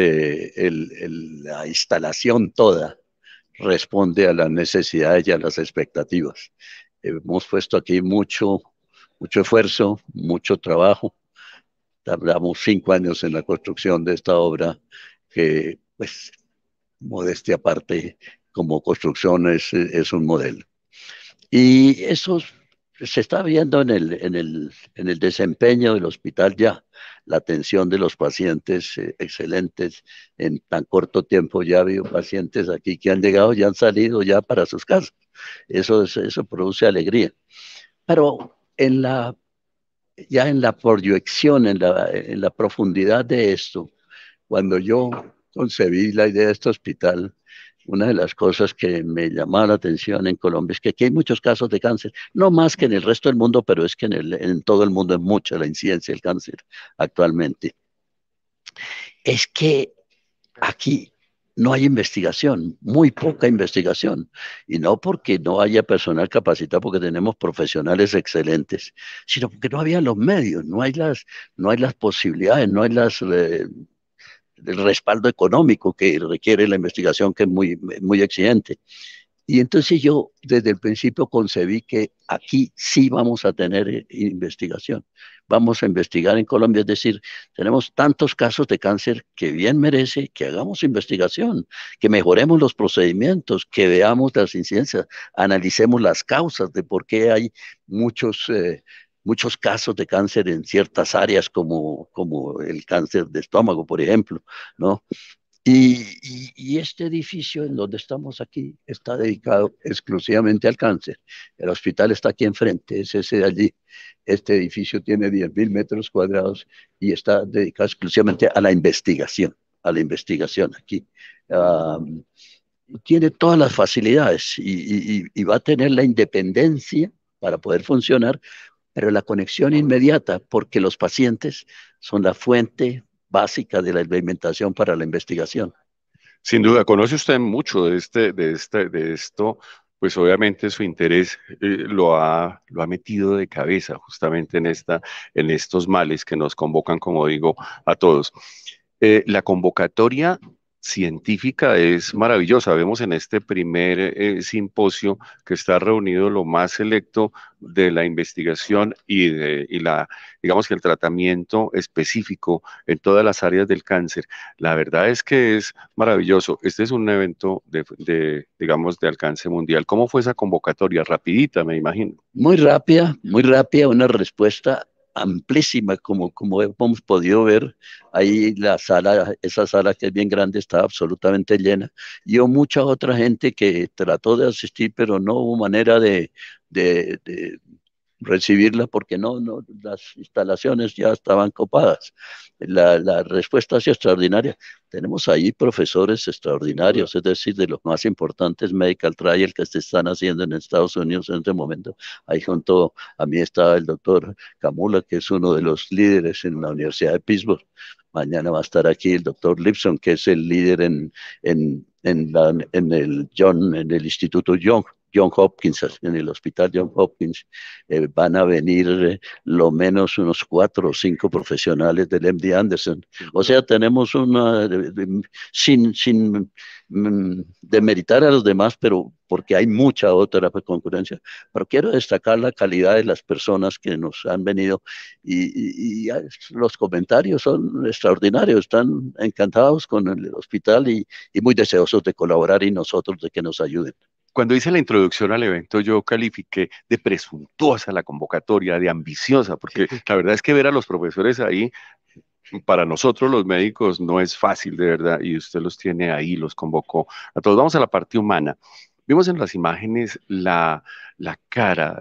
la instalación toda responde a las necesidades y a las expectativas. Hemos puesto aquí mucho esfuerzo, mucho trabajo. Tardamos 5 años en la construcción de esta obra que, pues, modestia aparte, como construcción es un modelo. Y eso se está viendo en el desempeño del hospital ya, la atención de los pacientes excelentes. En tan corto tiempo ya ha habido pacientes aquí que han llegado, ya han salido ya para sus casas. Eso produce alegría. Pero ya en la proyección, en la profundidad de esto, cuando yo concebí la idea de este hospital, una de las cosas que me llamaba la atención en Colombia es que aquí hay muchos casos de cáncer, no más que en el resto del mundo, pero es que en todo el mundo es mucha la incidencia del cáncer actualmente. Es que aquí no hay investigación, muy poca investigación, y no porque no haya personal capacitado, porque tenemos profesionales excelentes, sino porque no había los medios, no hay las posibilidades, no hay el respaldo económico que requiere la investigación, que es muy exigente. Y entonces yo desde el principio concebí que aquí sí vamos a tener investigación. Vamos a investigar en Colombia, es decir, tenemos tantos casos de cáncer que bien merece que hagamos investigación, que mejoremos los procedimientos, que veamos las incidencias, analicemos las causas de por qué hay muchos casos de cáncer en ciertas áreas como el cáncer de estómago, por ejemplo, ¿no? Y este edificio en donde estamos aquí está dedicado exclusivamente al cáncer. El hospital está aquí enfrente, es ese de allí. Este edificio tiene 10.000 metros cuadrados y está dedicado exclusivamente a la investigación aquí. Tiene todas las facilidades y va a tener la independencia para poder funcionar, pero la conexión inmediata, porque los pacientes son la fuente básica de la alimentación para la investigación. Sin duda, conoce usted mucho de esto, pues obviamente su interés lo ha metido de cabeza justamente en estos males que nos convocan, como digo, a todos. La convocatoria científica es maravillosa. Vemos en este primer simposio que está reunido lo más selecto de la investigación digamos que el tratamiento específico en todas las áreas del cáncer. La verdad es que es maravilloso. Este es un evento digamos, de alcance mundial. ¿Cómo fue esa convocatoria? Rapidita, me imagino. Muy rápida, una respuesta amplísima, como hemos podido ver. Ahí esa sala que es bien grande, está absolutamente llena. Y hubo mucha otra gente que trató de asistir, pero no hubo manera de recibirla porque las instalaciones ya estaban copadas. La respuesta ha sido extraordinaria. Tenemos ahí profesores extraordinarios, es decir, de los más importantes medical trials que se están haciendo en Estados Unidos en este momento. Ahí junto a mí está el doctor Camula, que es uno de los líderes en la Universidad de Pittsburgh. Mañana va a estar aquí el doctor Lipson, que es el líder en el Instituto John Hopkins, en el Hospital John Hopkins. Van a venir lo menos unos 4 o 5 profesionales del MD Anderson. O sea, tenemos sin demeritar a los demás, pero porque hay mucha otra concurrencia. Pero quiero destacar la calidad de las personas que nos han venido y los comentarios son extraordinarios. Están encantados con el hospital y muy deseosos de colaborar y nosotros de que nos ayuden. Cuando hice la introducción al evento, yo califiqué de presuntuosa la convocatoria, de ambiciosa, porque la verdad es que ver a los profesores ahí, para nosotros los médicos no es fácil, de verdad, y usted los tiene ahí, los convocó a todos. Vamos a la parte humana. Vimos en las imágenes la cara,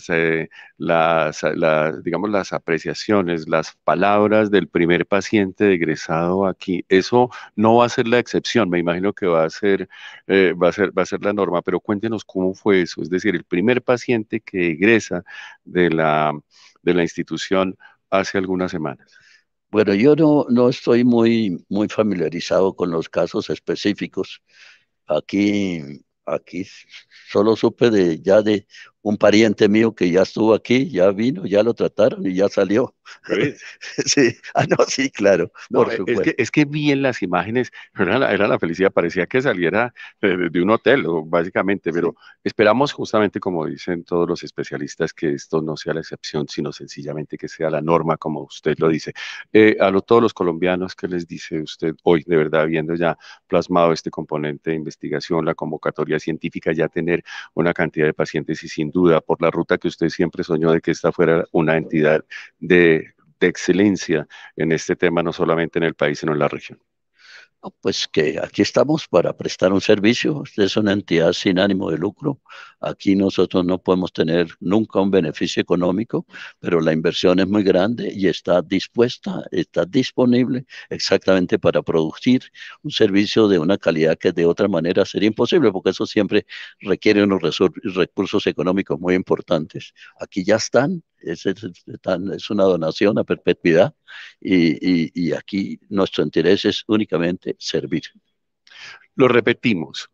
digamos, las apreciaciones, las palabras del primer paciente egresado aquí. Eso no va a ser la excepción, me imagino que va a ser la norma, pero cuéntenos cómo fue eso. Es decir, el primer paciente que egresa de la institución hace algunas semanas. Bueno, yo no estoy muy familiarizado con los casos específicos. Aquí solo supe de un pariente mío que ya estuvo aquí, ya vino, ya lo trataron y ya salió. Sí, no, sí, claro, no, por supuesto. es que vi en las imágenes, era la felicidad, parecía que saliera de un hotel, básicamente, pero esperamos justamente, como dicen todos los especialistas, que esto no sea la excepción, sino sencillamente que sea la norma, como usted lo dice. Todos los colombianos, ¿qué les dice usted hoy, de verdad, viendo ya plasmado este componente de investigación, la convocatoria científica, ya tener una cantidad de pacientes y sin duda por la ruta que usted siempre soñó de que esta fuera una entidad de excelencia en este tema, no solamente en el país, sino en la región? No, pues que aquí estamos para prestar un servicio. Usted es una entidad sin ánimo de lucro. Aquí nosotros no podemos tener nunca un beneficio económico, pero la inversión es muy grande y está dispuesta, está disponible exactamente para producir un servicio de una calidad que de otra manera sería imposible, porque eso siempre requiere unos recursos económicos muy importantes. Aquí ya están. Es una donación a perpetuidad y aquí nuestro interés es únicamente servir. Lo repetimos,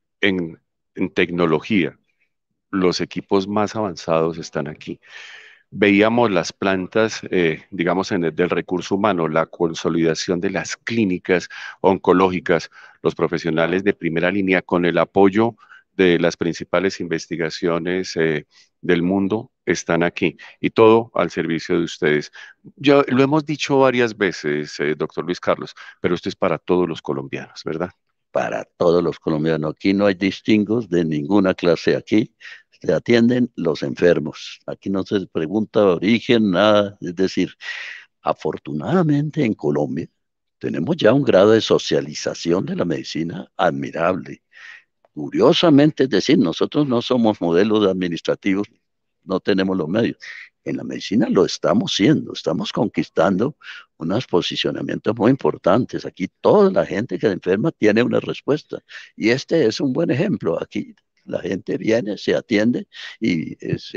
en tecnología, los equipos más avanzados están aquí. Veíamos las plantas, digamos, del recurso humano, la consolidación de las clínicas oncológicas, los profesionales de primera línea con el apoyo de las principales investigaciones del mundo están aquí y todo al servicio de ustedes. Ya lo hemos dicho varias veces, doctor Luis Carlos, pero esto es para todos los colombianos, ¿verdad? Para todos los colombianos. Aquí no hay distingos de ninguna clase. Aquí se atienden los enfermos. Aquí no se pregunta origen, nada. Es decir, afortunadamente en Colombia tenemos ya un grado de socialización de la medicina admirable. Curiosamente, es decir, nosotros no somos modelos administrativos, no tenemos los medios. En la medicina lo estamos siendo, estamos conquistando unos posicionamientos muy importantes. Aquí toda la gente que se enferma tiene una respuesta y este es un buen ejemplo. Aquí la gente viene, se atiende y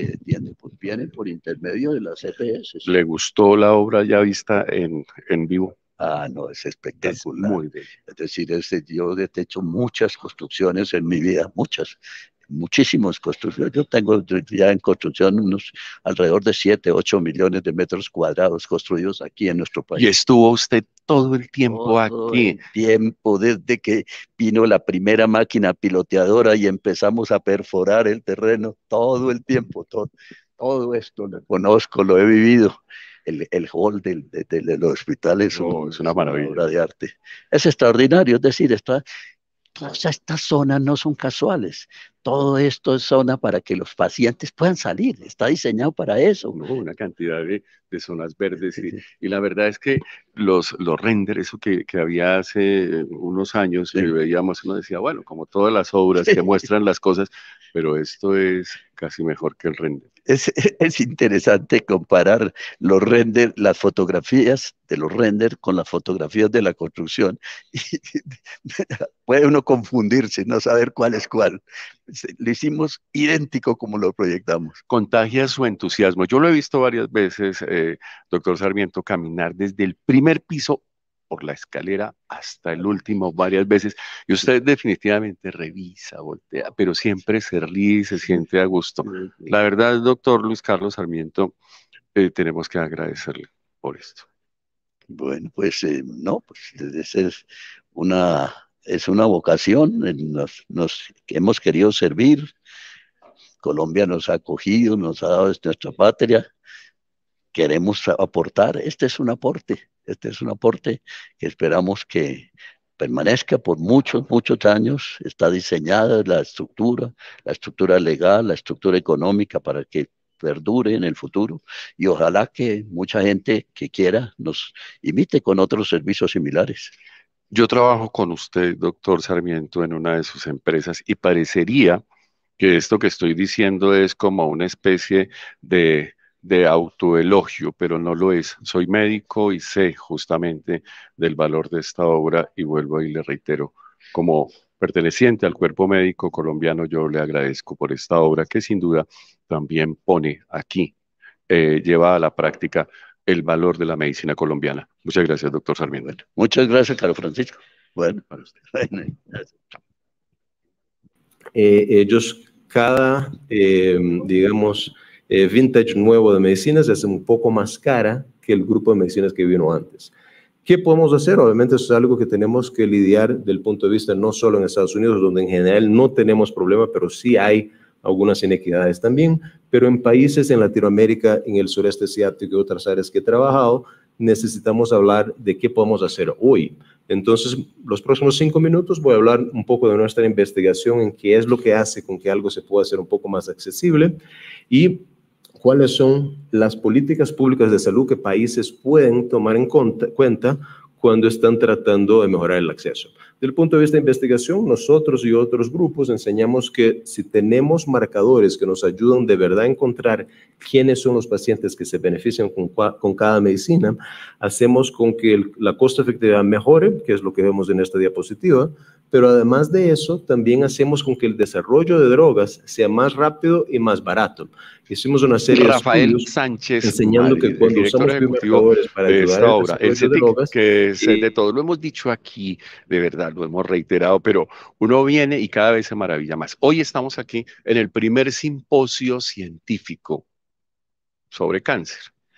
viene por intermedio de las EPS. ¿Le gustó la obra ya vista en vivo? No, es espectacular. Es muy bello. Es decir, yo he hecho muchas construcciones en mi vida, muchísimas construcciones. Yo tengo ya en construcción alrededor de 7, 8 millones de metros cuadrados construidos aquí en nuestro país. Y estuvo usted todo el tiempo todo aquí. El tiempo, desde que vino la primera máquina piloteadora y empezamos a perforar el terreno, todo el tiempo, todo esto lo conozco, lo he vivido. El hall del hospital es una maravilla, obra de arte. Es extraordinario, es decir, todas estas zonas no son casuales. Todo esto es zona para que los pacientes puedan salir. Está diseñado para eso. Una cantidad de zonas verdes. Y la verdad es que los renders, eso que había hace unos años, que veíamos, uno decía, bueno, como todas las obras que muestran las cosas, pero esto es casi mejor que el render. Es interesante comparar los renders, las fotografías de los renders con las fotografías de la construcción. Y puede uno confundirse, no saber cuál es cuál. Lo hicimos idéntico como lo proyectamos. Contagia su entusiasmo. Yo lo he visto varias veces, doctor Sarmiento, caminar desde el primer piso por la escalera hasta el último varias veces, y usted definitivamente revisa, voltea, pero siempre se ríe y se siente a gusto. La verdad, doctor Luis Carlos Sarmiento, tenemos que agradecerle por esto. Bueno, pues no, pues es una vocación, hemos querido servir, Colombia nos ha acogido, nos ha dado nuestra patria, queremos aportar, este es un aporte que esperamos que permanezca por muchos, muchos años. Está diseñada la estructura legal, la estructura económica para que perdure en el futuro y ojalá que mucha gente que quiera nos imite con otros servicios similares. Yo trabajo con usted, doctor Sarmiento, en una de sus empresas y parecería que esto que estoy diciendo es como una especie de autoelogio, pero no lo es. Soy médico y sé justamente del valor de esta obra y vuelvo y le reitero, como perteneciente al cuerpo médico colombiano, yo le agradezco por esta obra que sin duda también pone aquí, lleva a la práctica el valor de la medicina colombiana. Muchas gracias, doctor Sarmiento. Bueno, muchas gracias, Carlos Francisco. Bueno, para usted. Ellos cada, digamos, vintage nuevo de medicinas es un poco más cara que el grupo de medicinas que vino antes. ¿Qué podemos hacer? Obviamente eso es algo que tenemos que lidiar desde el punto de vista no solo en Estados Unidos, donde en general no tenemos problema, pero sí hay algunas inequidades también, pero en países en Latinoamérica, en el sureste asiático y otras áreas que he trabajado, necesitamos hablar de qué podemos hacer hoy. Entonces, los próximos 5 minutos voy a hablar un poco de nuestra investigación en qué es lo que hace con que algo se pueda hacer un poco más accesible y cuáles son las políticas públicas de salud que países pueden tomar en cuenta cuando están tratando de mejorar el acceso. Desde el punto de vista de investigación, nosotros y otros grupos enseñamos que si tenemos marcadores que nos ayudan de verdad a encontrar quiénes son los pacientes que se benefician con cada medicina, hacemos con que la costo-efectividad mejore, que es lo que vemos en esta diapositiva, pero además de eso, también hacemos con que el desarrollo de drogas sea más rápido y más barato. Hicimos una serie Rafael de estudios Sánchez enseñando Madrid, que cuando usamos biomarcadores para ayudar al obra, el desarrollo de CETIC, drogas, que es de todo, lo hemos dicho aquí, de verdad, lo hemos reiterado, pero uno viene y cada vez se maravilla más. Hoy estamos aquí en el primer simposio científico sobre cáncer.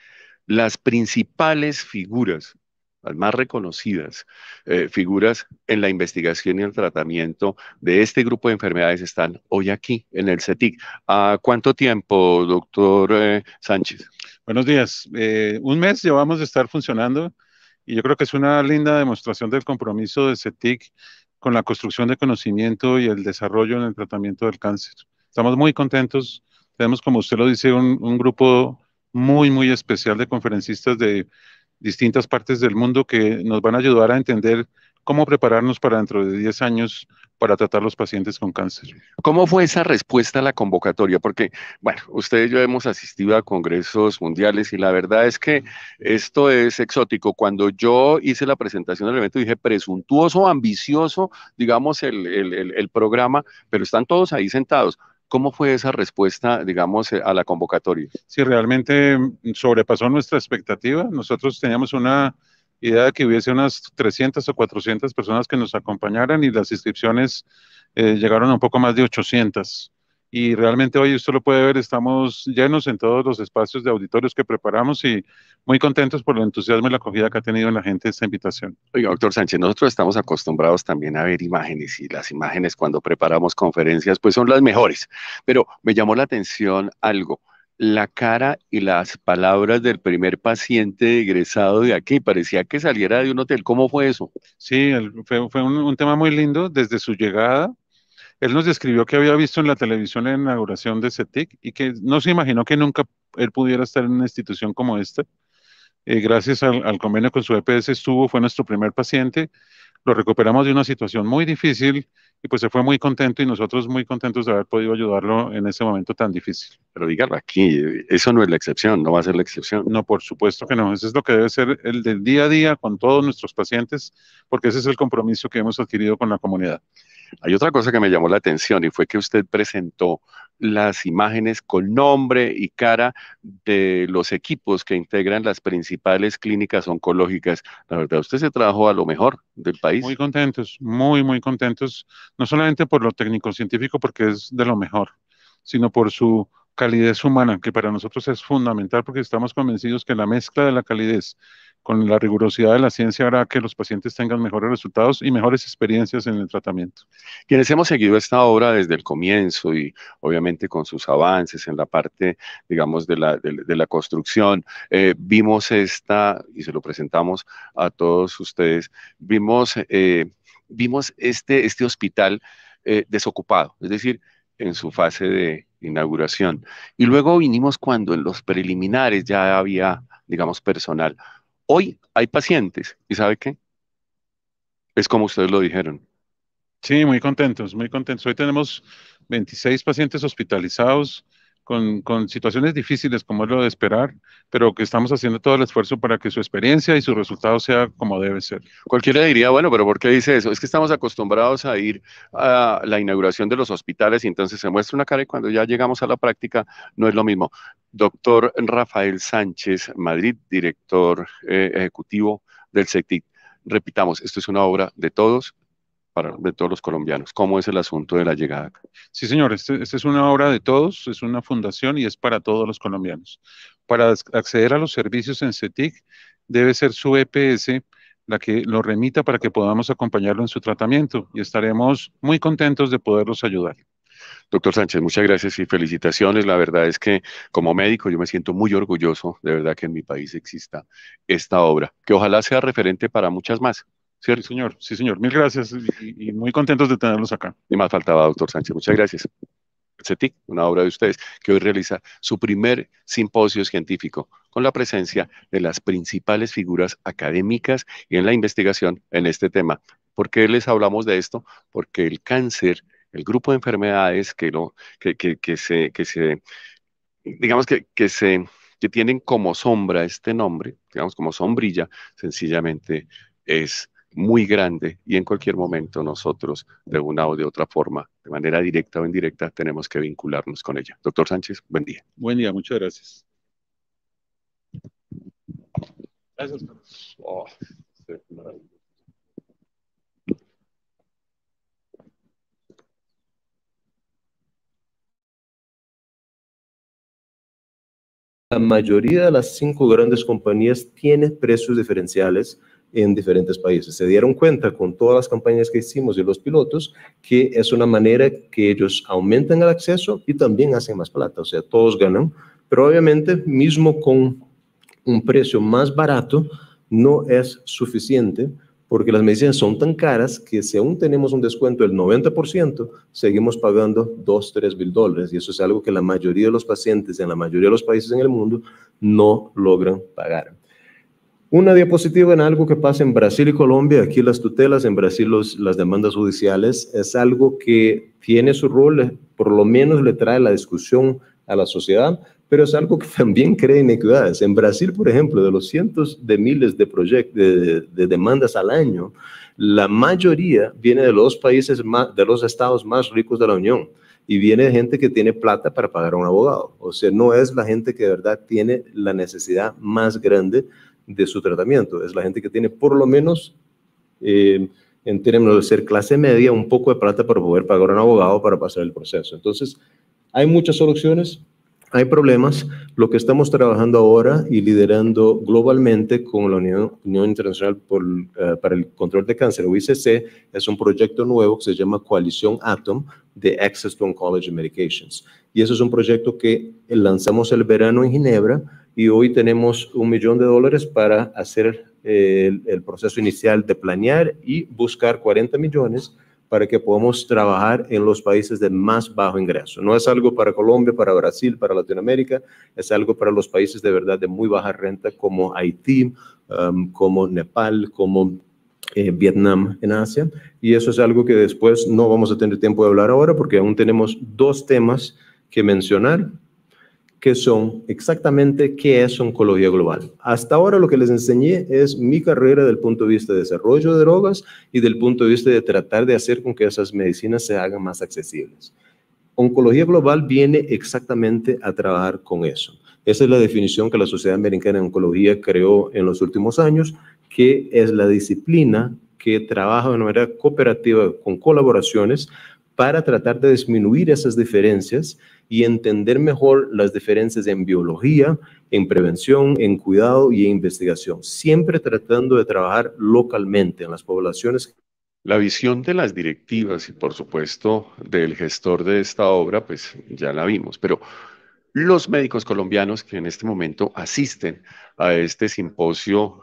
Las principales figuras, las más reconocidas figuras en la investigación y el tratamiento de este grupo de enfermedades están hoy aquí en el CETIC. ¿A cuánto tiempo, doctor Sánchez? Buenos días. Un mes llevamos de estar funcionando y yo creo que es una linda demostración del compromiso de CETIC con la construcción de conocimiento y el desarrollo en el tratamiento del cáncer. Estamos muy contentos. Tenemos, como usted lo dice, un grupo muy especial de conferencistas de distintas partes del mundo que nos van a ayudar a entender cómo prepararnos para dentro de 10 años para tratar los pacientes con cáncer. ¿Cómo fue esa respuesta a la convocatoria? Porque, bueno, usted y yo hemos asistido a congresos mundiales y la verdad es que esto es exótico. Cuando yo hice la presentación del evento dije presuntuoso, ambicioso, digamos, el programa, pero están todos ahí sentados. ¿Cómo fue esa respuesta, digamos, a la convocatoria? Sí, realmente sobrepasó nuestra expectativa. Nosotros teníamos una idea de que hubiese unas 300 o 400 personas que nos acompañaran y las inscripciones llegaron a un poco más de 800. Y realmente hoy usted lo puede ver, estamos llenos en todos los espacios de auditorios que preparamos y muy contentos por el entusiasmo y la acogida que ha tenido la gente esta invitación. Oiga, doctor Sánchez, nosotros estamos acostumbrados también a ver imágenes y las imágenes cuando preparamos conferencias pues son las mejores, pero me llamó la atención algo. La cara y las palabras del primer paciente egresado de aquí, parecía que saliera de un hotel. ¿Cómo fue eso? Sí, fue un tema muy lindo desde su llegada. Él nos describió que había visto en la televisión la inauguración de CETIC y que no se imaginó que nunca él pudiera estar en una institución como esta. Gracias al convenio con su EPS fue nuestro primer paciente. Lo recuperamos de una situación muy difícil y pues se fue muy contento y nosotros muy contentos de haber podido ayudarlo en ese momento tan difícil. Pero dígalo aquí, eso no es la excepción, no va a ser la excepción. No, por supuesto que no. Eso es lo que debe ser el del día a día con todos nuestros pacientes, porque ese es el compromiso que hemos adquirido con la comunidad. Hay otra cosa que me llamó la atención y fue que usted presentó las imágenes con nombre y cara de los equipos que integran las principales clínicas oncológicas. La verdad, usted se trajo a lo mejor del país. Muy contentos, muy contentos, no solamente por lo técnico-científico, porque es de lo mejor, sino por su calidez humana, que para nosotros es fundamental porque estamos convencidos que la mezcla de la calidez con la rigurosidad de la ciencia hará que los pacientes tengan mejores resultados y mejores experiencias en el tratamiento. Quienes hemos seguido esta obra desde el comienzo y obviamente con sus avances en la parte, digamos, de la construcción, vimos esta, y se lo presentamos a todos ustedes, vimos este hospital desocupado, es decir, en su fase de inauguración. Y luego vinimos cuando en los preliminares ya había, digamos, personal. Hoy hay pacientes, ¿y sabe qué? Es como ustedes lo dijeron. Sí, muy contentos, muy contentos. Hoy tenemos 26 pacientes hospitalizados con situaciones difíciles, como es lo de esperar, pero que estamos haciendo todo el esfuerzo para que su experiencia y su resultado sea como debe ser. Cualquiera diría, bueno, pero ¿por qué dice eso? Es que estamos acostumbrados a ir a la inauguración de los hospitales y entonces se muestra una cara y cuando ya llegamos a la práctica no es lo mismo. Doctor Rafael Sánchez Madrid, director ejecutivo del CETIC. Repitamos, esto es una obra de todos, de todos los colombianos. ¿Cómo es el asunto de la llegada acá? Sí, señor, esta es una obra de todos, es una fundación y es para todos los colombianos. Para acceder a los servicios en CETIC, debe ser su EPS la que lo remita para que podamos acompañarlo en su tratamiento y estaremos muy contentos de poderlos ayudar. Doctor Sánchez, muchas gracias y felicitaciones. La verdad es que como médico yo me siento muy orgulloso de verdad que en mi país exista esta obra, que ojalá sea referente para muchas más. ¿Cierto? Sí, señor, mil gracias y muy contentos de tenerlos acá. Ni más faltaba, doctor Sánchez. Muchas gracias. CETIC, una obra de ustedes, que hoy realiza su primer simposio científico con la presencia de las principales figuras académicas y en la investigación en este tema. ¿Por qué les hablamos de esto? Porque el cáncer, el grupo de enfermedades que tienen como sombra este nombre, digamos como sombrilla, sencillamente es muy grande y en cualquier momento nosotros, de una o de otra forma, de manera directa o indirecta, tenemos que vincularnos con ella. Doctor Sánchez, buen día. Buen día, muchas gracias. Gracias, Carlos. Oh, sí, maravilloso. La mayoría de las 5 grandes compañías tiene precios diferenciales en diferentes países. Se dieron cuenta con todas las campañas que hicimos y los pilotos que es una manera que ellos aumentan el acceso y también hacen más plata, o sea, todos ganan, pero obviamente mismo con un precio más barato no es suficiente porque las medicinas son tan caras que si aún tenemos un descuento del 90%, seguimos pagando $2-3 mil, y eso es algo que la mayoría de los pacientes en la mayoría de los países en el mundo no logran pagar. Una diapositiva en algo que pasa en Brasil y Colombia. Aquí las tutelas, en Brasil las demandas judiciales, es algo que tiene su rol, por lo menos le trae la discusión a la sociedad, pero es algo que también crea inequidades. En Brasil, por ejemplo, de los cientos de miles de demandas al año, la mayoría viene de los países de los estados más ricos de la Unión, y viene de gente que tiene plata para pagar a un abogado. O sea, no es la gente que de verdad tiene la necesidad más grande de su tratamiento, es la gente que tiene por lo menos, en términos de ser clase media, un poco de plata para poder pagar a un abogado para pasar el proceso. Entonces, hay muchas soluciones. Hay problemas. Lo que estamos trabajando ahora y liderando globalmente con la Unión Internacional para el Control de Cáncer, UICC, es un proyecto nuevo que se llama Coalición ATOM de Access to Oncology Medications. Y eso es un proyecto que lanzamos el verano en Ginebra y hoy tenemos $1 millón para hacer el proceso inicial de planear y buscar 40 millones para que podamos trabajar en los países de más bajo ingreso. No es algo para Colombia, para Brasil, para Latinoamérica, es algo para los países de verdad de muy baja renta como Haití, como Nepal, como Vietnam en Asia. Y eso es algo que después no vamos a tener tiempo de hablar ahora porque aún tenemos 2 temas que mencionar, que son exactamente qué es oncología global. Hasta ahora lo que les enseñé es mi carrera del punto de vista de desarrollo de drogas y del punto de vista de tratar de hacer con que esas medicinas se hagan más accesibles. Oncología global viene exactamente a trabajar con eso. Esa es la definición que la Sociedad Americana de Oncología creó en los últimos años, que es la disciplina que trabaja de una manera cooperativa con colaboraciones para tratar de disminuir esas diferencias y entender mejor las diferencias en biología, en prevención, en cuidado y en investigación, siempre tratando de trabajar localmente en las poblaciones. La visión de las directivas y, por supuesto, del gestor de esta obra, pues ya la vimos, pero los médicos colombianos que en este momento asisten a este simposio,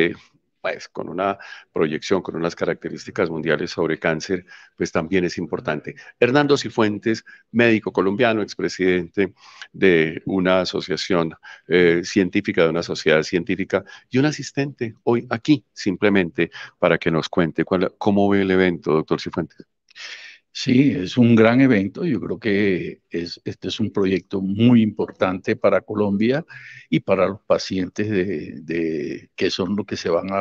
pues con una proyección, con unas características mundiales sobre cáncer, pues también es importante. Hernando Cifuentes, médico colombiano, expresidente de una asociación científica, de una sociedad científica, y un asistente hoy aquí, simplemente para que nos cuente cómo ve el evento, doctor Cifuentes. Sí, es un gran evento. Yo creo que este es un proyecto muy importante para Colombia y para los pacientes que son los que se van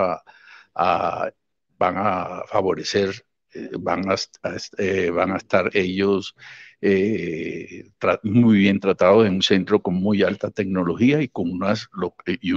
a favorecer, van a estar ellos muy bien tratados en un centro con muy alta tecnología y con una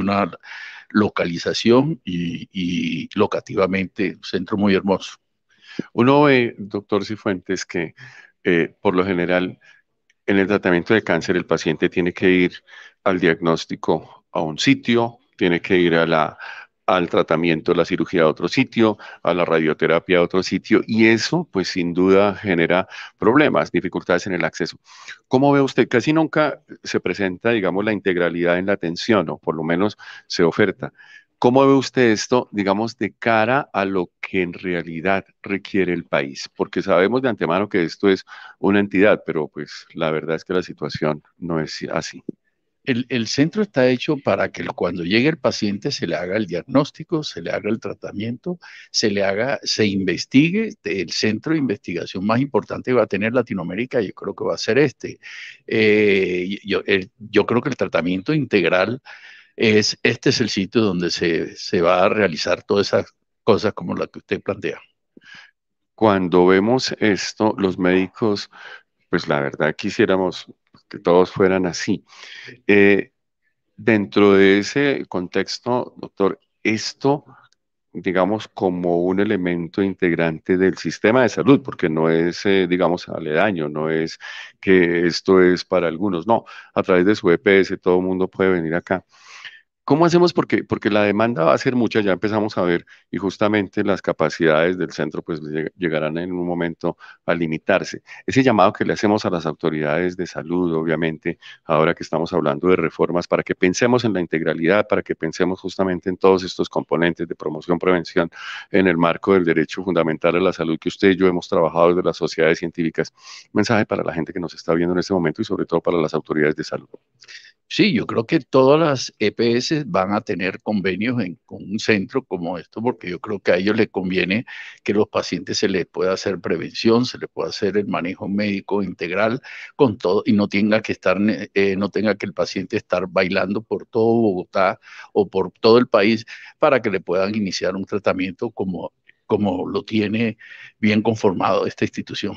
localización y locativamente un centro muy hermoso. Uno ve, doctor Cifuentes, que por lo general en el tratamiento de cáncer el paciente tiene que ir al diagnóstico a un sitio, tiene que ir al tratamiento, la cirugía a otro sitio, a la radioterapia a otro sitio, y eso pues sin duda genera problemas, dificultades en el acceso. ¿Cómo ve usted? Casi nunca se presenta, digamos, la integralidad en la atención, o por lo menos se oferta. ¿Cómo ve usted esto, digamos, de cara a lo que en realidad requiere el país? Porque sabemos de antemano que esto es una entidad, pero pues la verdad es que la situación no es así. El centro está hecho para que cuando llegue el paciente se le haga el diagnóstico, se le haga el tratamiento, se investigue. El centro de investigación más importante que va a tener Latinoamérica, yo creo que va a ser este. Yo creo que el tratamiento integral este es el sitio donde se va a realizar todas esas cosas como la que usted plantea. Cuando vemos esto, los médicos, pues la verdad quisiéramos que todos fueran así. Dentro de ese contexto, doctor, esto, digamos, como un elemento integrante del sistema de salud, porque no es, digamos, aledaño, no es que esto es para algunos, no, a través de su EPS todo el mundo puede venir acá. ¿Cómo hacemos? Porque la demanda va a ser mucha, ya empezamos a ver, y justamente las capacidades del centro pues llegarán en un momento a limitarse. Ese llamado que le hacemos a las autoridades de salud, obviamente, ahora que estamos hablando de reformas, para que pensemos en la integralidad, para que pensemos justamente en todos estos componentes de promoción, prevención, en el marco del derecho fundamental a la salud que usted y yo hemos trabajado desde las sociedades científicas. Un mensaje para la gente que nos está viendo en este momento y sobre todo para las autoridades de salud. Sí, yo creo que todas las EPS van a tener convenios con un centro como esto, porque yo creo que a ellos les conviene que los pacientes se les pueda hacer prevención, se les pueda hacer el manejo médico integral con todo y no tenga que el paciente estar bailando por todo Bogotá o por todo el país para que le puedan iniciar un tratamiento como lo tiene bien conformado esta institución.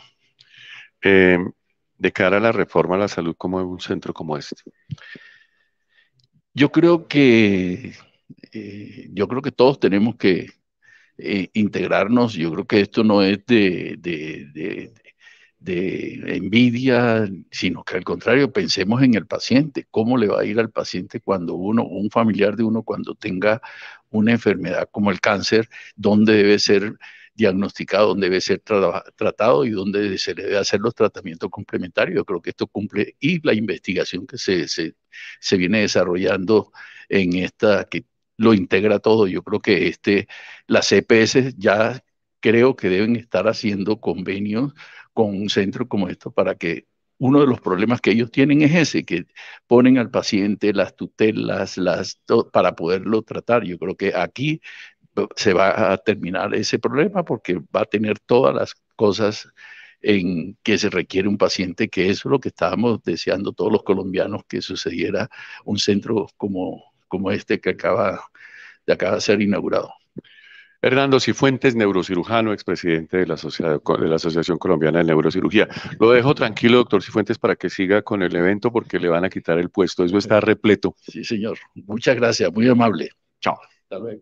De cara a la reforma a la salud, ¿cómo es un centro como este? Yo creo que todos tenemos que integrarnos. Yo creo que esto no es de envidia, sino que al contrario, pensemos en el paciente. ¿Cómo le va a ir al paciente cuando un familiar de uno, cuando tenga una enfermedad como el cáncer, dónde debe ser diagnosticado, dónde debe ser tratado y dónde se le debe hacer los tratamientos complementarios? Yo creo que esto cumple, y la investigación que se viene desarrollando en esta, que lo integra todo. Yo creo que las EPS ya creo que deben estar haciendo convenios con un centro como esto para que uno de los problemas que ellos tienen es ese, que ponen al paciente las tutelas, para poderlo tratar. Yo creo que aquí se va a terminar ese problema porque va a tener todas las cosas en que se requiere un paciente, que eso es lo que estábamos deseando todos los colombianos, que sucediera un centro como este que acaba de ser inaugurado. Hernando Cifuentes, neurocirujano, expresidente de la Asociación Colombiana de Neurocirugía. Lo dejo tranquilo, doctor Cifuentes, para que siga con el evento porque le van a quitar el puesto. Eso está repleto. Sí, señor. Muchas gracias. Muy amable. Chao. Hasta luego.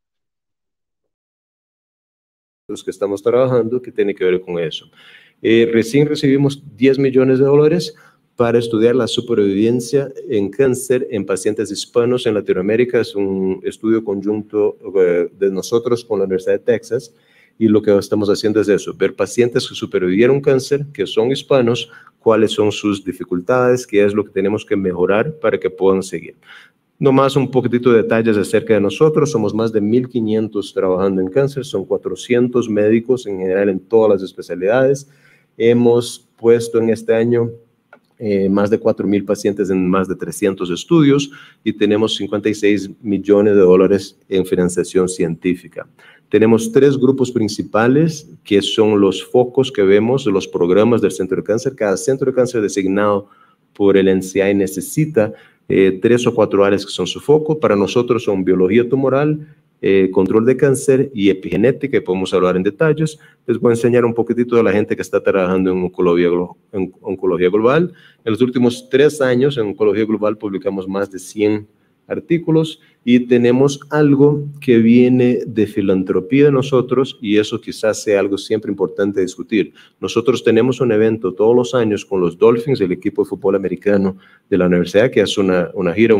Los que estamos trabajando, que tiene que ver con eso. Recién recibimos $10 millones para estudiar la supervivencia en cáncer en pacientes hispanos en Latinoamérica. Es un estudio conjunto de nosotros con la Universidad de Texas, y lo que estamos haciendo es eso, ver pacientes que supervivieron cáncer, que son hispanos, cuáles son sus dificultades, qué es lo que tenemos que mejorar para que puedan seguir. Nomás un poquitito de detalles acerca de nosotros. Somos más de 1.500 trabajando en cáncer, son 400 médicos en general en todas las especialidades. Hemos puesto en este año más de 4.000 pacientes en más de 300 estudios y tenemos $56 millones en financiación científica. Tenemos 3 grupos principales que son los focos que vemos de los programas del Centro de Cáncer. Cada Centro de Cáncer designado por el NCI necesita 3 o 4 áreas que son su foco. Para nosotros son biología tumoral, control de cáncer y epigenética, y podemos hablar en detalles. Les voy a enseñar un poquitito de la gente que está trabajando en oncología global. En los últimos 3 años en oncología global publicamos más de 100 artículos, y tenemos algo que viene de filantropía de nosotros, y eso quizás sea algo siempre importante discutir. Nosotros tenemos un evento todos los años con los Dolphins, el equipo de fútbol americano de la universidad, que hace una gira,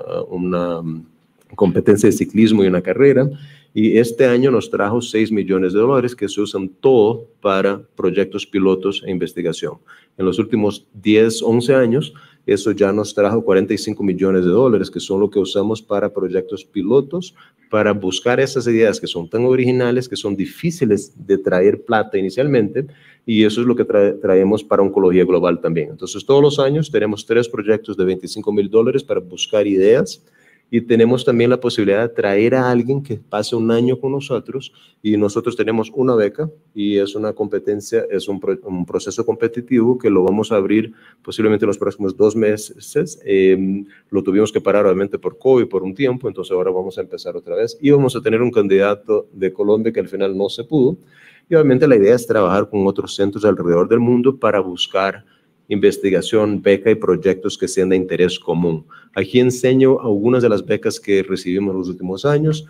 una competencia de ciclismo y una carrera, y este año nos trajo $6 millones que se usan todo para proyectos pilotos e investigación. En los últimos 10, 11 años, eso ya nos trajo $45 millones, que son lo que usamos para proyectos pilotos, para buscar esas ideas que son tan originales, que son difíciles de traer plata inicialmente, y eso es lo que traemos para oncología global también. Entonces, todos los años tenemos 3 proyectos de $25,000 para buscar ideas, y tenemos también la posibilidad de traer a alguien que pase un año con nosotros, y nosotros tenemos una beca, y es una competencia, es un proceso competitivo que lo vamos a abrir posiblemente en los próximos 2 meses. Lo tuvimos que parar obviamente por COVID por un tiempo, entonces ahora vamos a empezar otra vez, y vamos a tener un candidato de Colombia que al final no se pudo, y obviamente la idea es trabajar con otros centros alrededor del mundo para buscar investigación, beca y proyectos que sean de interés común. Aquí enseño algunas de las becas que recibimos en los últimos años.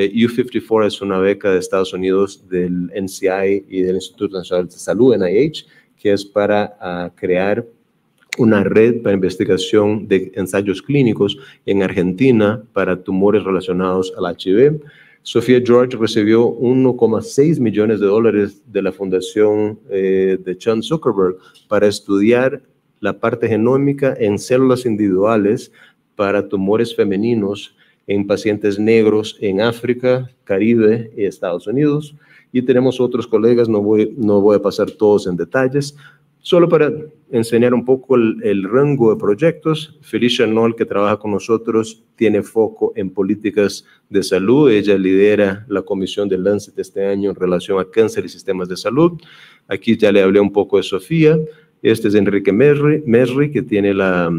U54 es una beca de Estados Unidos del NCI y del Instituto Nacional de Salud, NIH, que es para crear una red para investigación de ensayos clínicos en Argentina para tumores relacionados al HIV. Sofía George recibió $1,6 millones de la fundación de Chan Zuckerberg para estudiar la parte genómica en células individuales para tumores femeninos en pacientes negros en África, Caribe y Estados Unidos. Y tenemos otros colegas, no voy a pasar todos en detalles, solo para enseñar un poco el rango de proyectos. Felicia Knoll, que trabaja con nosotros, tiene foco en políticas de salud. Ella lidera la comisión de Lancet este año en relación a cáncer y sistemas de salud. Aquí ya le hablé un poco de Sofía. Este es Enrique Mesri, que tiene la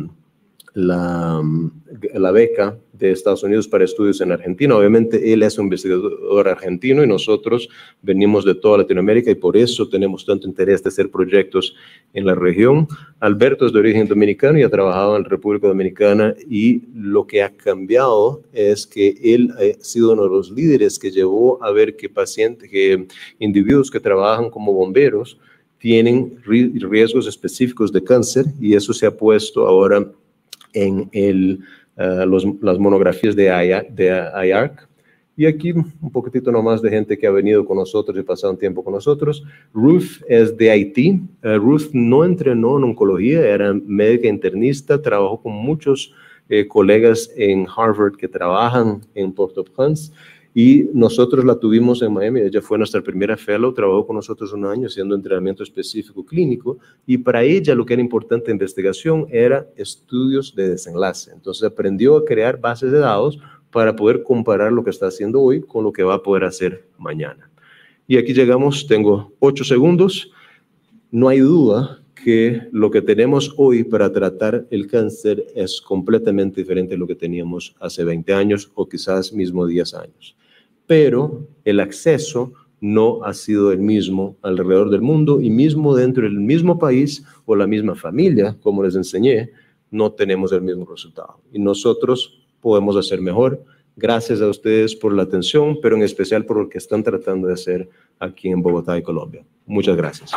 beca de Estados Unidos para estudios en Argentina. Obviamente él es un investigador argentino y nosotros venimos de toda Latinoamérica, y por eso tenemos tanto interés de hacer proyectos en la región. Alberto es de origen dominicano y ha trabajado en la República Dominicana, y lo que ha cambiado es que él ha sido uno de los líderes que llevó a ver que individuos que trabajan como bomberos tienen riesgos específicos de cáncer, y eso se ha puesto ahora en las monografías de IARC. Y aquí un poquitito nomás de gente que ha venido con nosotros y pasado un tiempo con nosotros. Ruth es de Haití. Ruth no entrenó en oncología, era médica internista, trabajó con muchos colegas en Harvard que trabajan en Port-au-Prince, y nosotros la tuvimos en Miami. Ella fue nuestra primera fellow, trabajó con nosotros un año haciendo entrenamiento específico clínico, y para ella lo que era importante de investigación era estudios de desenlace. Entonces aprendió a crear bases de datos para poder comparar lo que está haciendo hoy con lo que va a poder hacer mañana. Y aquí llegamos, tengo 8 segundos. No hay duda que lo que tenemos hoy para tratar el cáncer es completamente diferente a lo que teníamos hace 20 años o quizás mismo 10 años. Pero el acceso no ha sido el mismo alrededor del mundo, y mismo dentro del mismo país o la misma familia, como les enseñé, no tenemos el mismo resultado. Y nosotros podemos hacer mejor. Gracias a ustedes por la atención, pero en especial por lo que están tratando de hacer aquí en Bogotá y Colombia. Muchas gracias.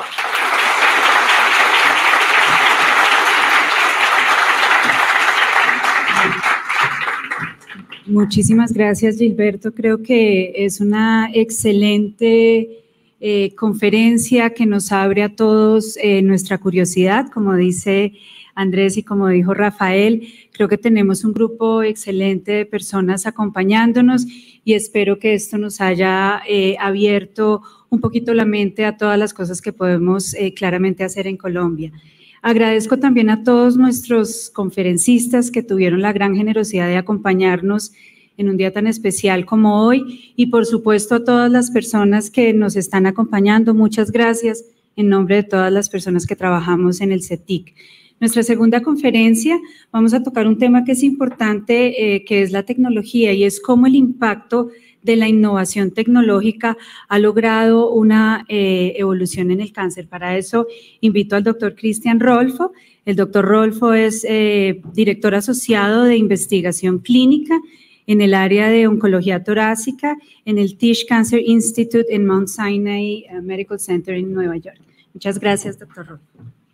Muchísimas gracias, Gilberto. Creo que es una excelente conferencia que nos abre a todos nuestra curiosidad, como dice Andrés y como dijo Rafael. Creo que tenemos un grupo excelente de personas acompañándonos, y espero que esto nos haya abierto un poquito la mente a todas las cosas que podemos claramente hacer en Colombia. Agradezco también a todos nuestros conferencistas que tuvieron la gran generosidad de acompañarnos en un día tan especial como hoy, y por supuesto a todas las personas que nos están acompañando. Muchas gracias en nombre de todas las personas que trabajamos en el CETIC. Nuestra segunda conferencia vamos a tocar un tema que es importante, que es la tecnología, y es cómo el impacto de la innovación tecnológica ha logrado una evolución en el cáncer. Para eso invito al doctor Cristian Rolfo. El doctor Rolfo es director asociado de investigación clínica en el área de oncología torácica en el Tisch Cancer Institute en Mount Sinai Medical Center en Nueva York. Muchas gracias, doctor Rolfo.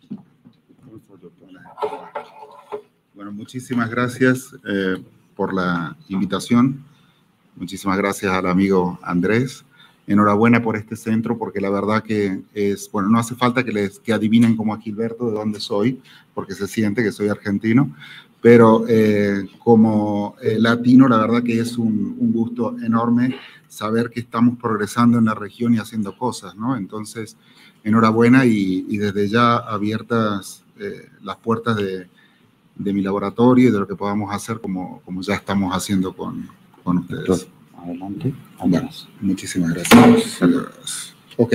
Bueno, muchísimas gracias por la invitación. Muchísimas gracias al amigo Andrés. Enhorabuena por este centro, porque la verdad que es, bueno, no hace falta que adivinen como a Gilberto de dónde soy, porque se siente que soy argentino, pero como latino, la verdad que es un gusto enorme saber que estamos progresando en la región y haciendo cosas, ¿no? Entonces, enhorabuena y desde ya abiertas las puertas de mi laboratorio y de lo que podamos hacer como ya estamos haciendo con ustedes. Adelante. Bueno, muchísimas gracias. Ok.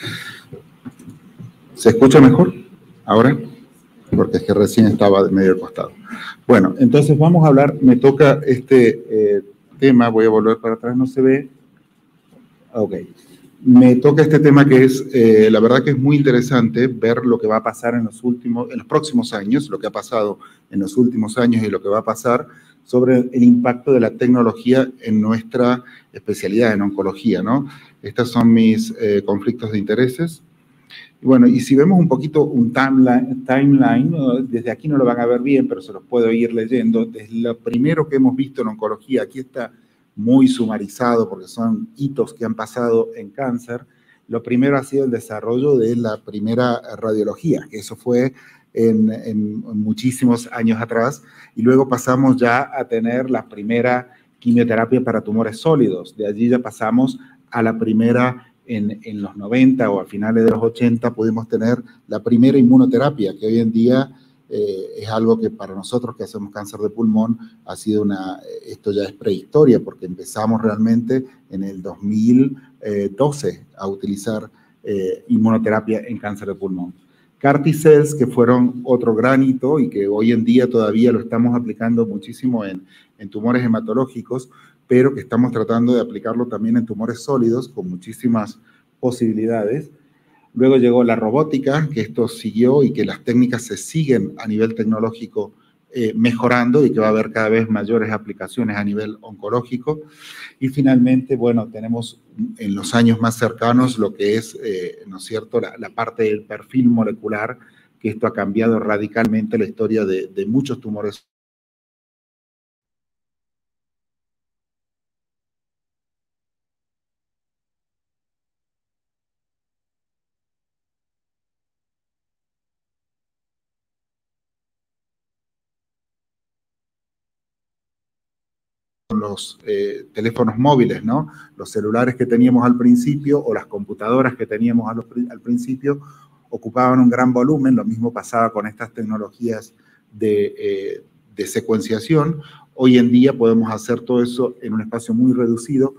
¿Se escucha mejor ahora? Porque es que recién estaba medio al costado. Bueno, entonces vamos a hablar, me toca este tema, voy a volver para atrás, no se ve. Ok. Me toca este tema que es, la verdad que es muy interesante ver lo que va a pasar en los próximos años, lo que ha pasado en los últimos años y lo que va a pasar sobre el impacto de la tecnología en nuestra especialidad en oncología, ¿no? Estos son mis conflictos de intereses. Y bueno, y si vemos un poquito un timeline, desde aquí no lo van a ver bien, pero se los puedo ir leyendo. Desde lo primero que hemos visto en oncología, aquí está muy sumarizado porque son hitos que han pasado en cáncer. Lo primero ha sido el desarrollo de la primera radiología, que eso fue en muchísimos años atrás, y luego pasamos ya a tener la primera quimioterapia para tumores sólidos. De allí ya pasamos a la primera en los 90 o a finales de los 80 pudimos tener la primera inmunoterapia, que hoy en día es algo que para nosotros que hacemos cáncer de pulmón ha sido esto ya es prehistoria, porque empezamos realmente en el 2012 a utilizar inmunoterapia en cáncer de pulmón. CAR T-cells, que fueron otro gran hito y que hoy en día todavía lo estamos aplicando muchísimo en tumores hematológicos, pero que estamos tratando de aplicarlo también en tumores sólidos con muchísimas posibilidades. Luego llegó la robótica, que esto siguió y que las técnicas se siguen a nivel tecnológico mejorando y que va a haber cada vez mayores aplicaciones a nivel oncológico. Y finalmente, bueno, tenemos en los años más cercanos lo que es, ¿no es cierto?, la parte del perfil molecular, que esto ha cambiado radicalmente la historia de muchos tumores. Los teléfonos móviles, ¿no? Los celulares que teníamos al principio o las computadoras que teníamos al principio ocupaban un gran volumen. Lo mismo pasaba con estas tecnologías de secuenciación. Hoy en día podemos hacer todo eso en un espacio muy reducido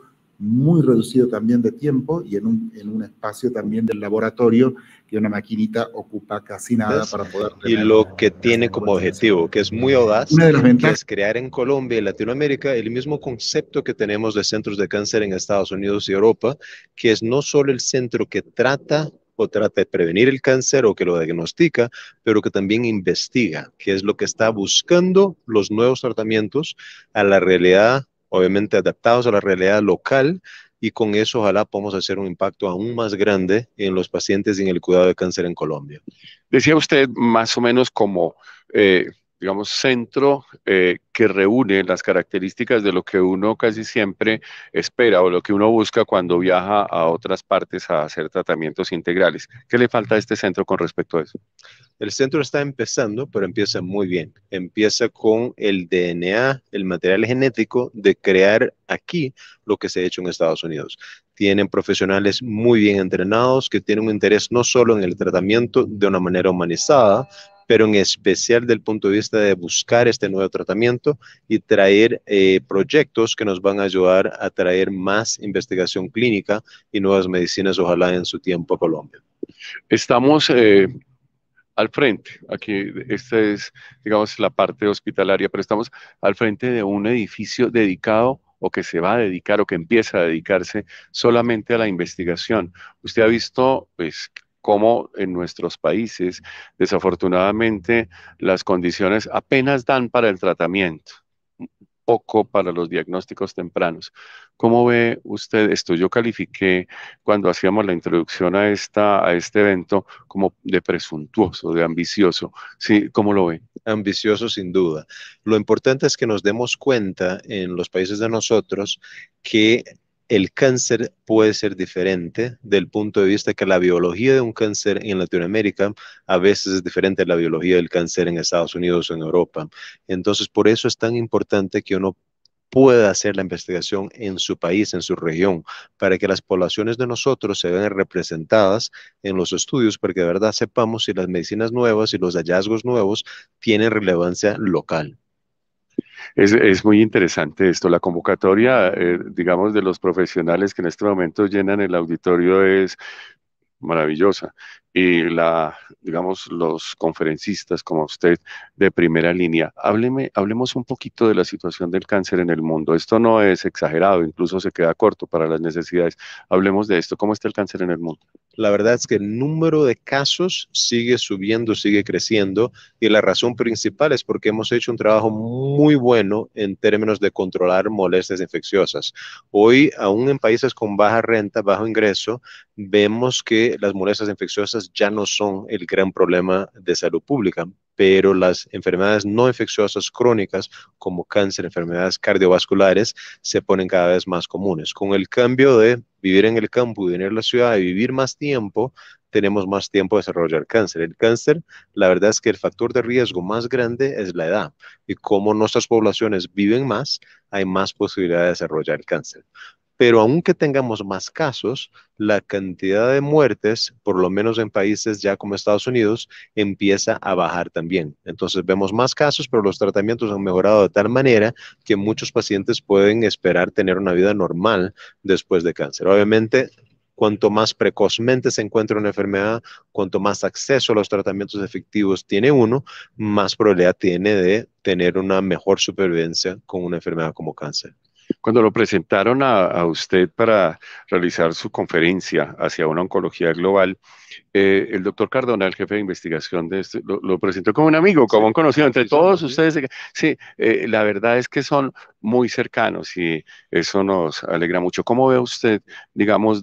también de tiempo y en un espacio también del laboratorio, que una maquinita ocupa casi nada para poder tener. Y lo que tiene como objetivo, que es muy audaz, que es crear en Colombia y Latinoamérica el mismo concepto que tenemos de centros de cáncer en Estados Unidos y Europa, que es no solo el centro que trata de prevenir el cáncer o que lo diagnostica, pero que también investiga, que es lo que está buscando los nuevos tratamientos a la realidad, obviamente adaptados a la realidad local, y con eso ojalá podamos hacer un impacto aún más grande en los pacientes y en el cuidado de cáncer en Colombia. Decía usted más o menos como, digamos, centro que reúne las características de lo que uno casi siempre espera o lo que uno busca cuando viaja a otras partes a hacer tratamientos integrales. ¿Qué le falta a este centro con respecto a eso? El centro está empezando, pero empieza muy bien. Empieza con el DNA, el material genético de crear aquí lo que se ha hecho en Estados Unidos. Tienen profesionales muy bien entrenados que tienen un interés no solo en el tratamiento de una manera humanizada, pero en especial del punto de vista de buscar este nuevo tratamiento y traer proyectos que nos van a ayudar a traer más investigación clínica y nuevas medicinas, ojalá en su tiempo a Colombia. Estamos al frente, aquí esta es, digamos, la parte hospitalaria, pero estamos al frente de un edificio dedicado o que se va a dedicar o que empieza a dedicarse solamente a la investigación. Usted ha visto, pues, cómo en nuestros países, desafortunadamente, las condiciones apenas dan para el tratamiento, poco para los diagnósticos tempranos. ¿Cómo ve usted esto? Yo califiqué cuando hacíamos la introducción a este evento como de presuntuoso, de ambicioso. Sí, ¿cómo lo ve? Ambicioso sin duda. Lo importante es que nos demos cuenta en los países de nosotros que el cáncer puede ser diferente del punto de vista que la biología de un cáncer en Latinoamérica a veces es diferente a la biología del cáncer en Estados Unidos o en Europa. Entonces, por eso es tan importante que uno pueda hacer la investigación en su país, en su región, para que las poblaciones de nosotros se vean representadas en los estudios, porque de verdad sepamos si las medicinas nuevas y los hallazgos nuevos tienen relevancia local. Es muy interesante esto. La convocatoria, digamos, de los profesionales que en este momento llenan el auditorio es maravillosa. Y digamos, los conferencistas como usted de primera línea, hablemos un poquito de la situación del cáncer en el mundo. Esto no es exagerado, incluso se queda corto para las necesidades. Hablemos de esto. ¿Cómo está el cáncer en el mundo? La verdad es que el número de casos sigue subiendo, sigue creciendo, y la razón principal es porque hemos hecho un trabajo muy bueno en términos de controlar molestias infecciosas. Hoy, aún en países con baja renta, bajo ingreso, vemos que las molestias infecciosas ya no son el gran problema de salud pública, pero las enfermedades no infecciosas crónicas como cáncer, enfermedades cardiovasculares, se ponen cada vez más comunes. Con el cambio de vivir en el campo y venir a la ciudad y vivir más tiempo, tenemos más tiempo de desarrollar cáncer. El cáncer, la verdad es que el factor de riesgo más grande es la edad, y como nuestras poblaciones viven más, hay más posibilidad de desarrollar cáncer. Pero aunque tengamos más casos, la cantidad de muertes, por lo menos en países ya como Estados Unidos, empieza a bajar también. Entonces vemos más casos, pero los tratamientos han mejorado de tal manera que muchos pacientes pueden esperar tener una vida normal después de cáncer. Obviamente, cuanto más precozmente se encuentra una enfermedad, cuanto más acceso a los tratamientos efectivos tiene uno, más probabilidad tiene de tener una mejor supervivencia con una enfermedad como cáncer. Cuando lo presentaron a usted para realizar su conferencia hacia una oncología global, el doctor Cardona, el jefe de investigación de esto, lo presentó como un amigo, como un conocido entre todos ustedes. Sí, la verdad es que son muy cercanos y eso nos alegra mucho. ¿Cómo ve usted, digamos,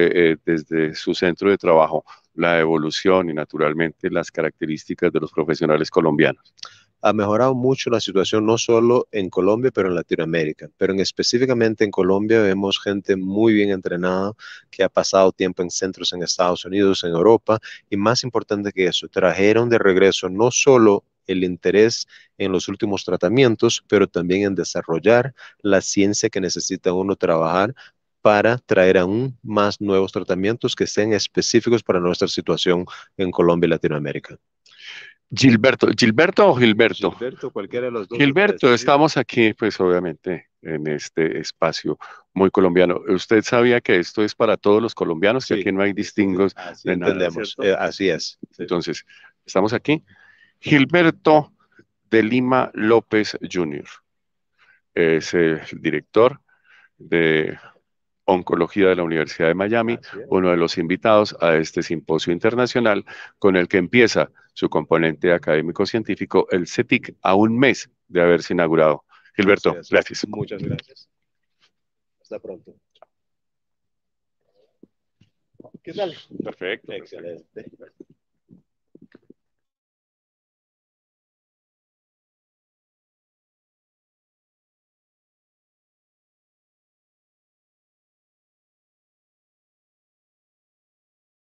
desde su centro de trabajo, la evolución y naturalmente las características de los profesionales colombianos? Ha mejorado mucho la situación no solo en Colombia, pero en Latinoamérica. Pero específicamente en Colombia vemos gente muy bien entrenada que ha pasado tiempo en centros en Estados Unidos, en Europa, y más importante que eso, trajeron de regreso no solo el interés en los últimos tratamientos, pero también en desarrollar la ciencia que necesita uno trabajar para traer aún más nuevos tratamientos que sean específicos para nuestra situación en Colombia y Latinoamérica. Gilberto, ¿Gilberto o Gilberto? Gilberto, cualquiera de los dos. Gilberto, estamos aquí, pues obviamente, en este espacio muy colombiano. ¿Usted sabía que esto es para todos los colombianos, que aquí no hay distingos Así de nada, entendemos, así es. Entonces, estamos aquí. Gilberto de Lima López Jr. es el director de Oncología de la Universidad de Miami, uno de los invitados a este simposio internacional con el que empieza su componente académico-científico, el CETIC, a un mes de haberse inaugurado. Gilberto, gracias. Muchas gracias. Hasta pronto. ¿Qué tal? Perfecto. Excelente.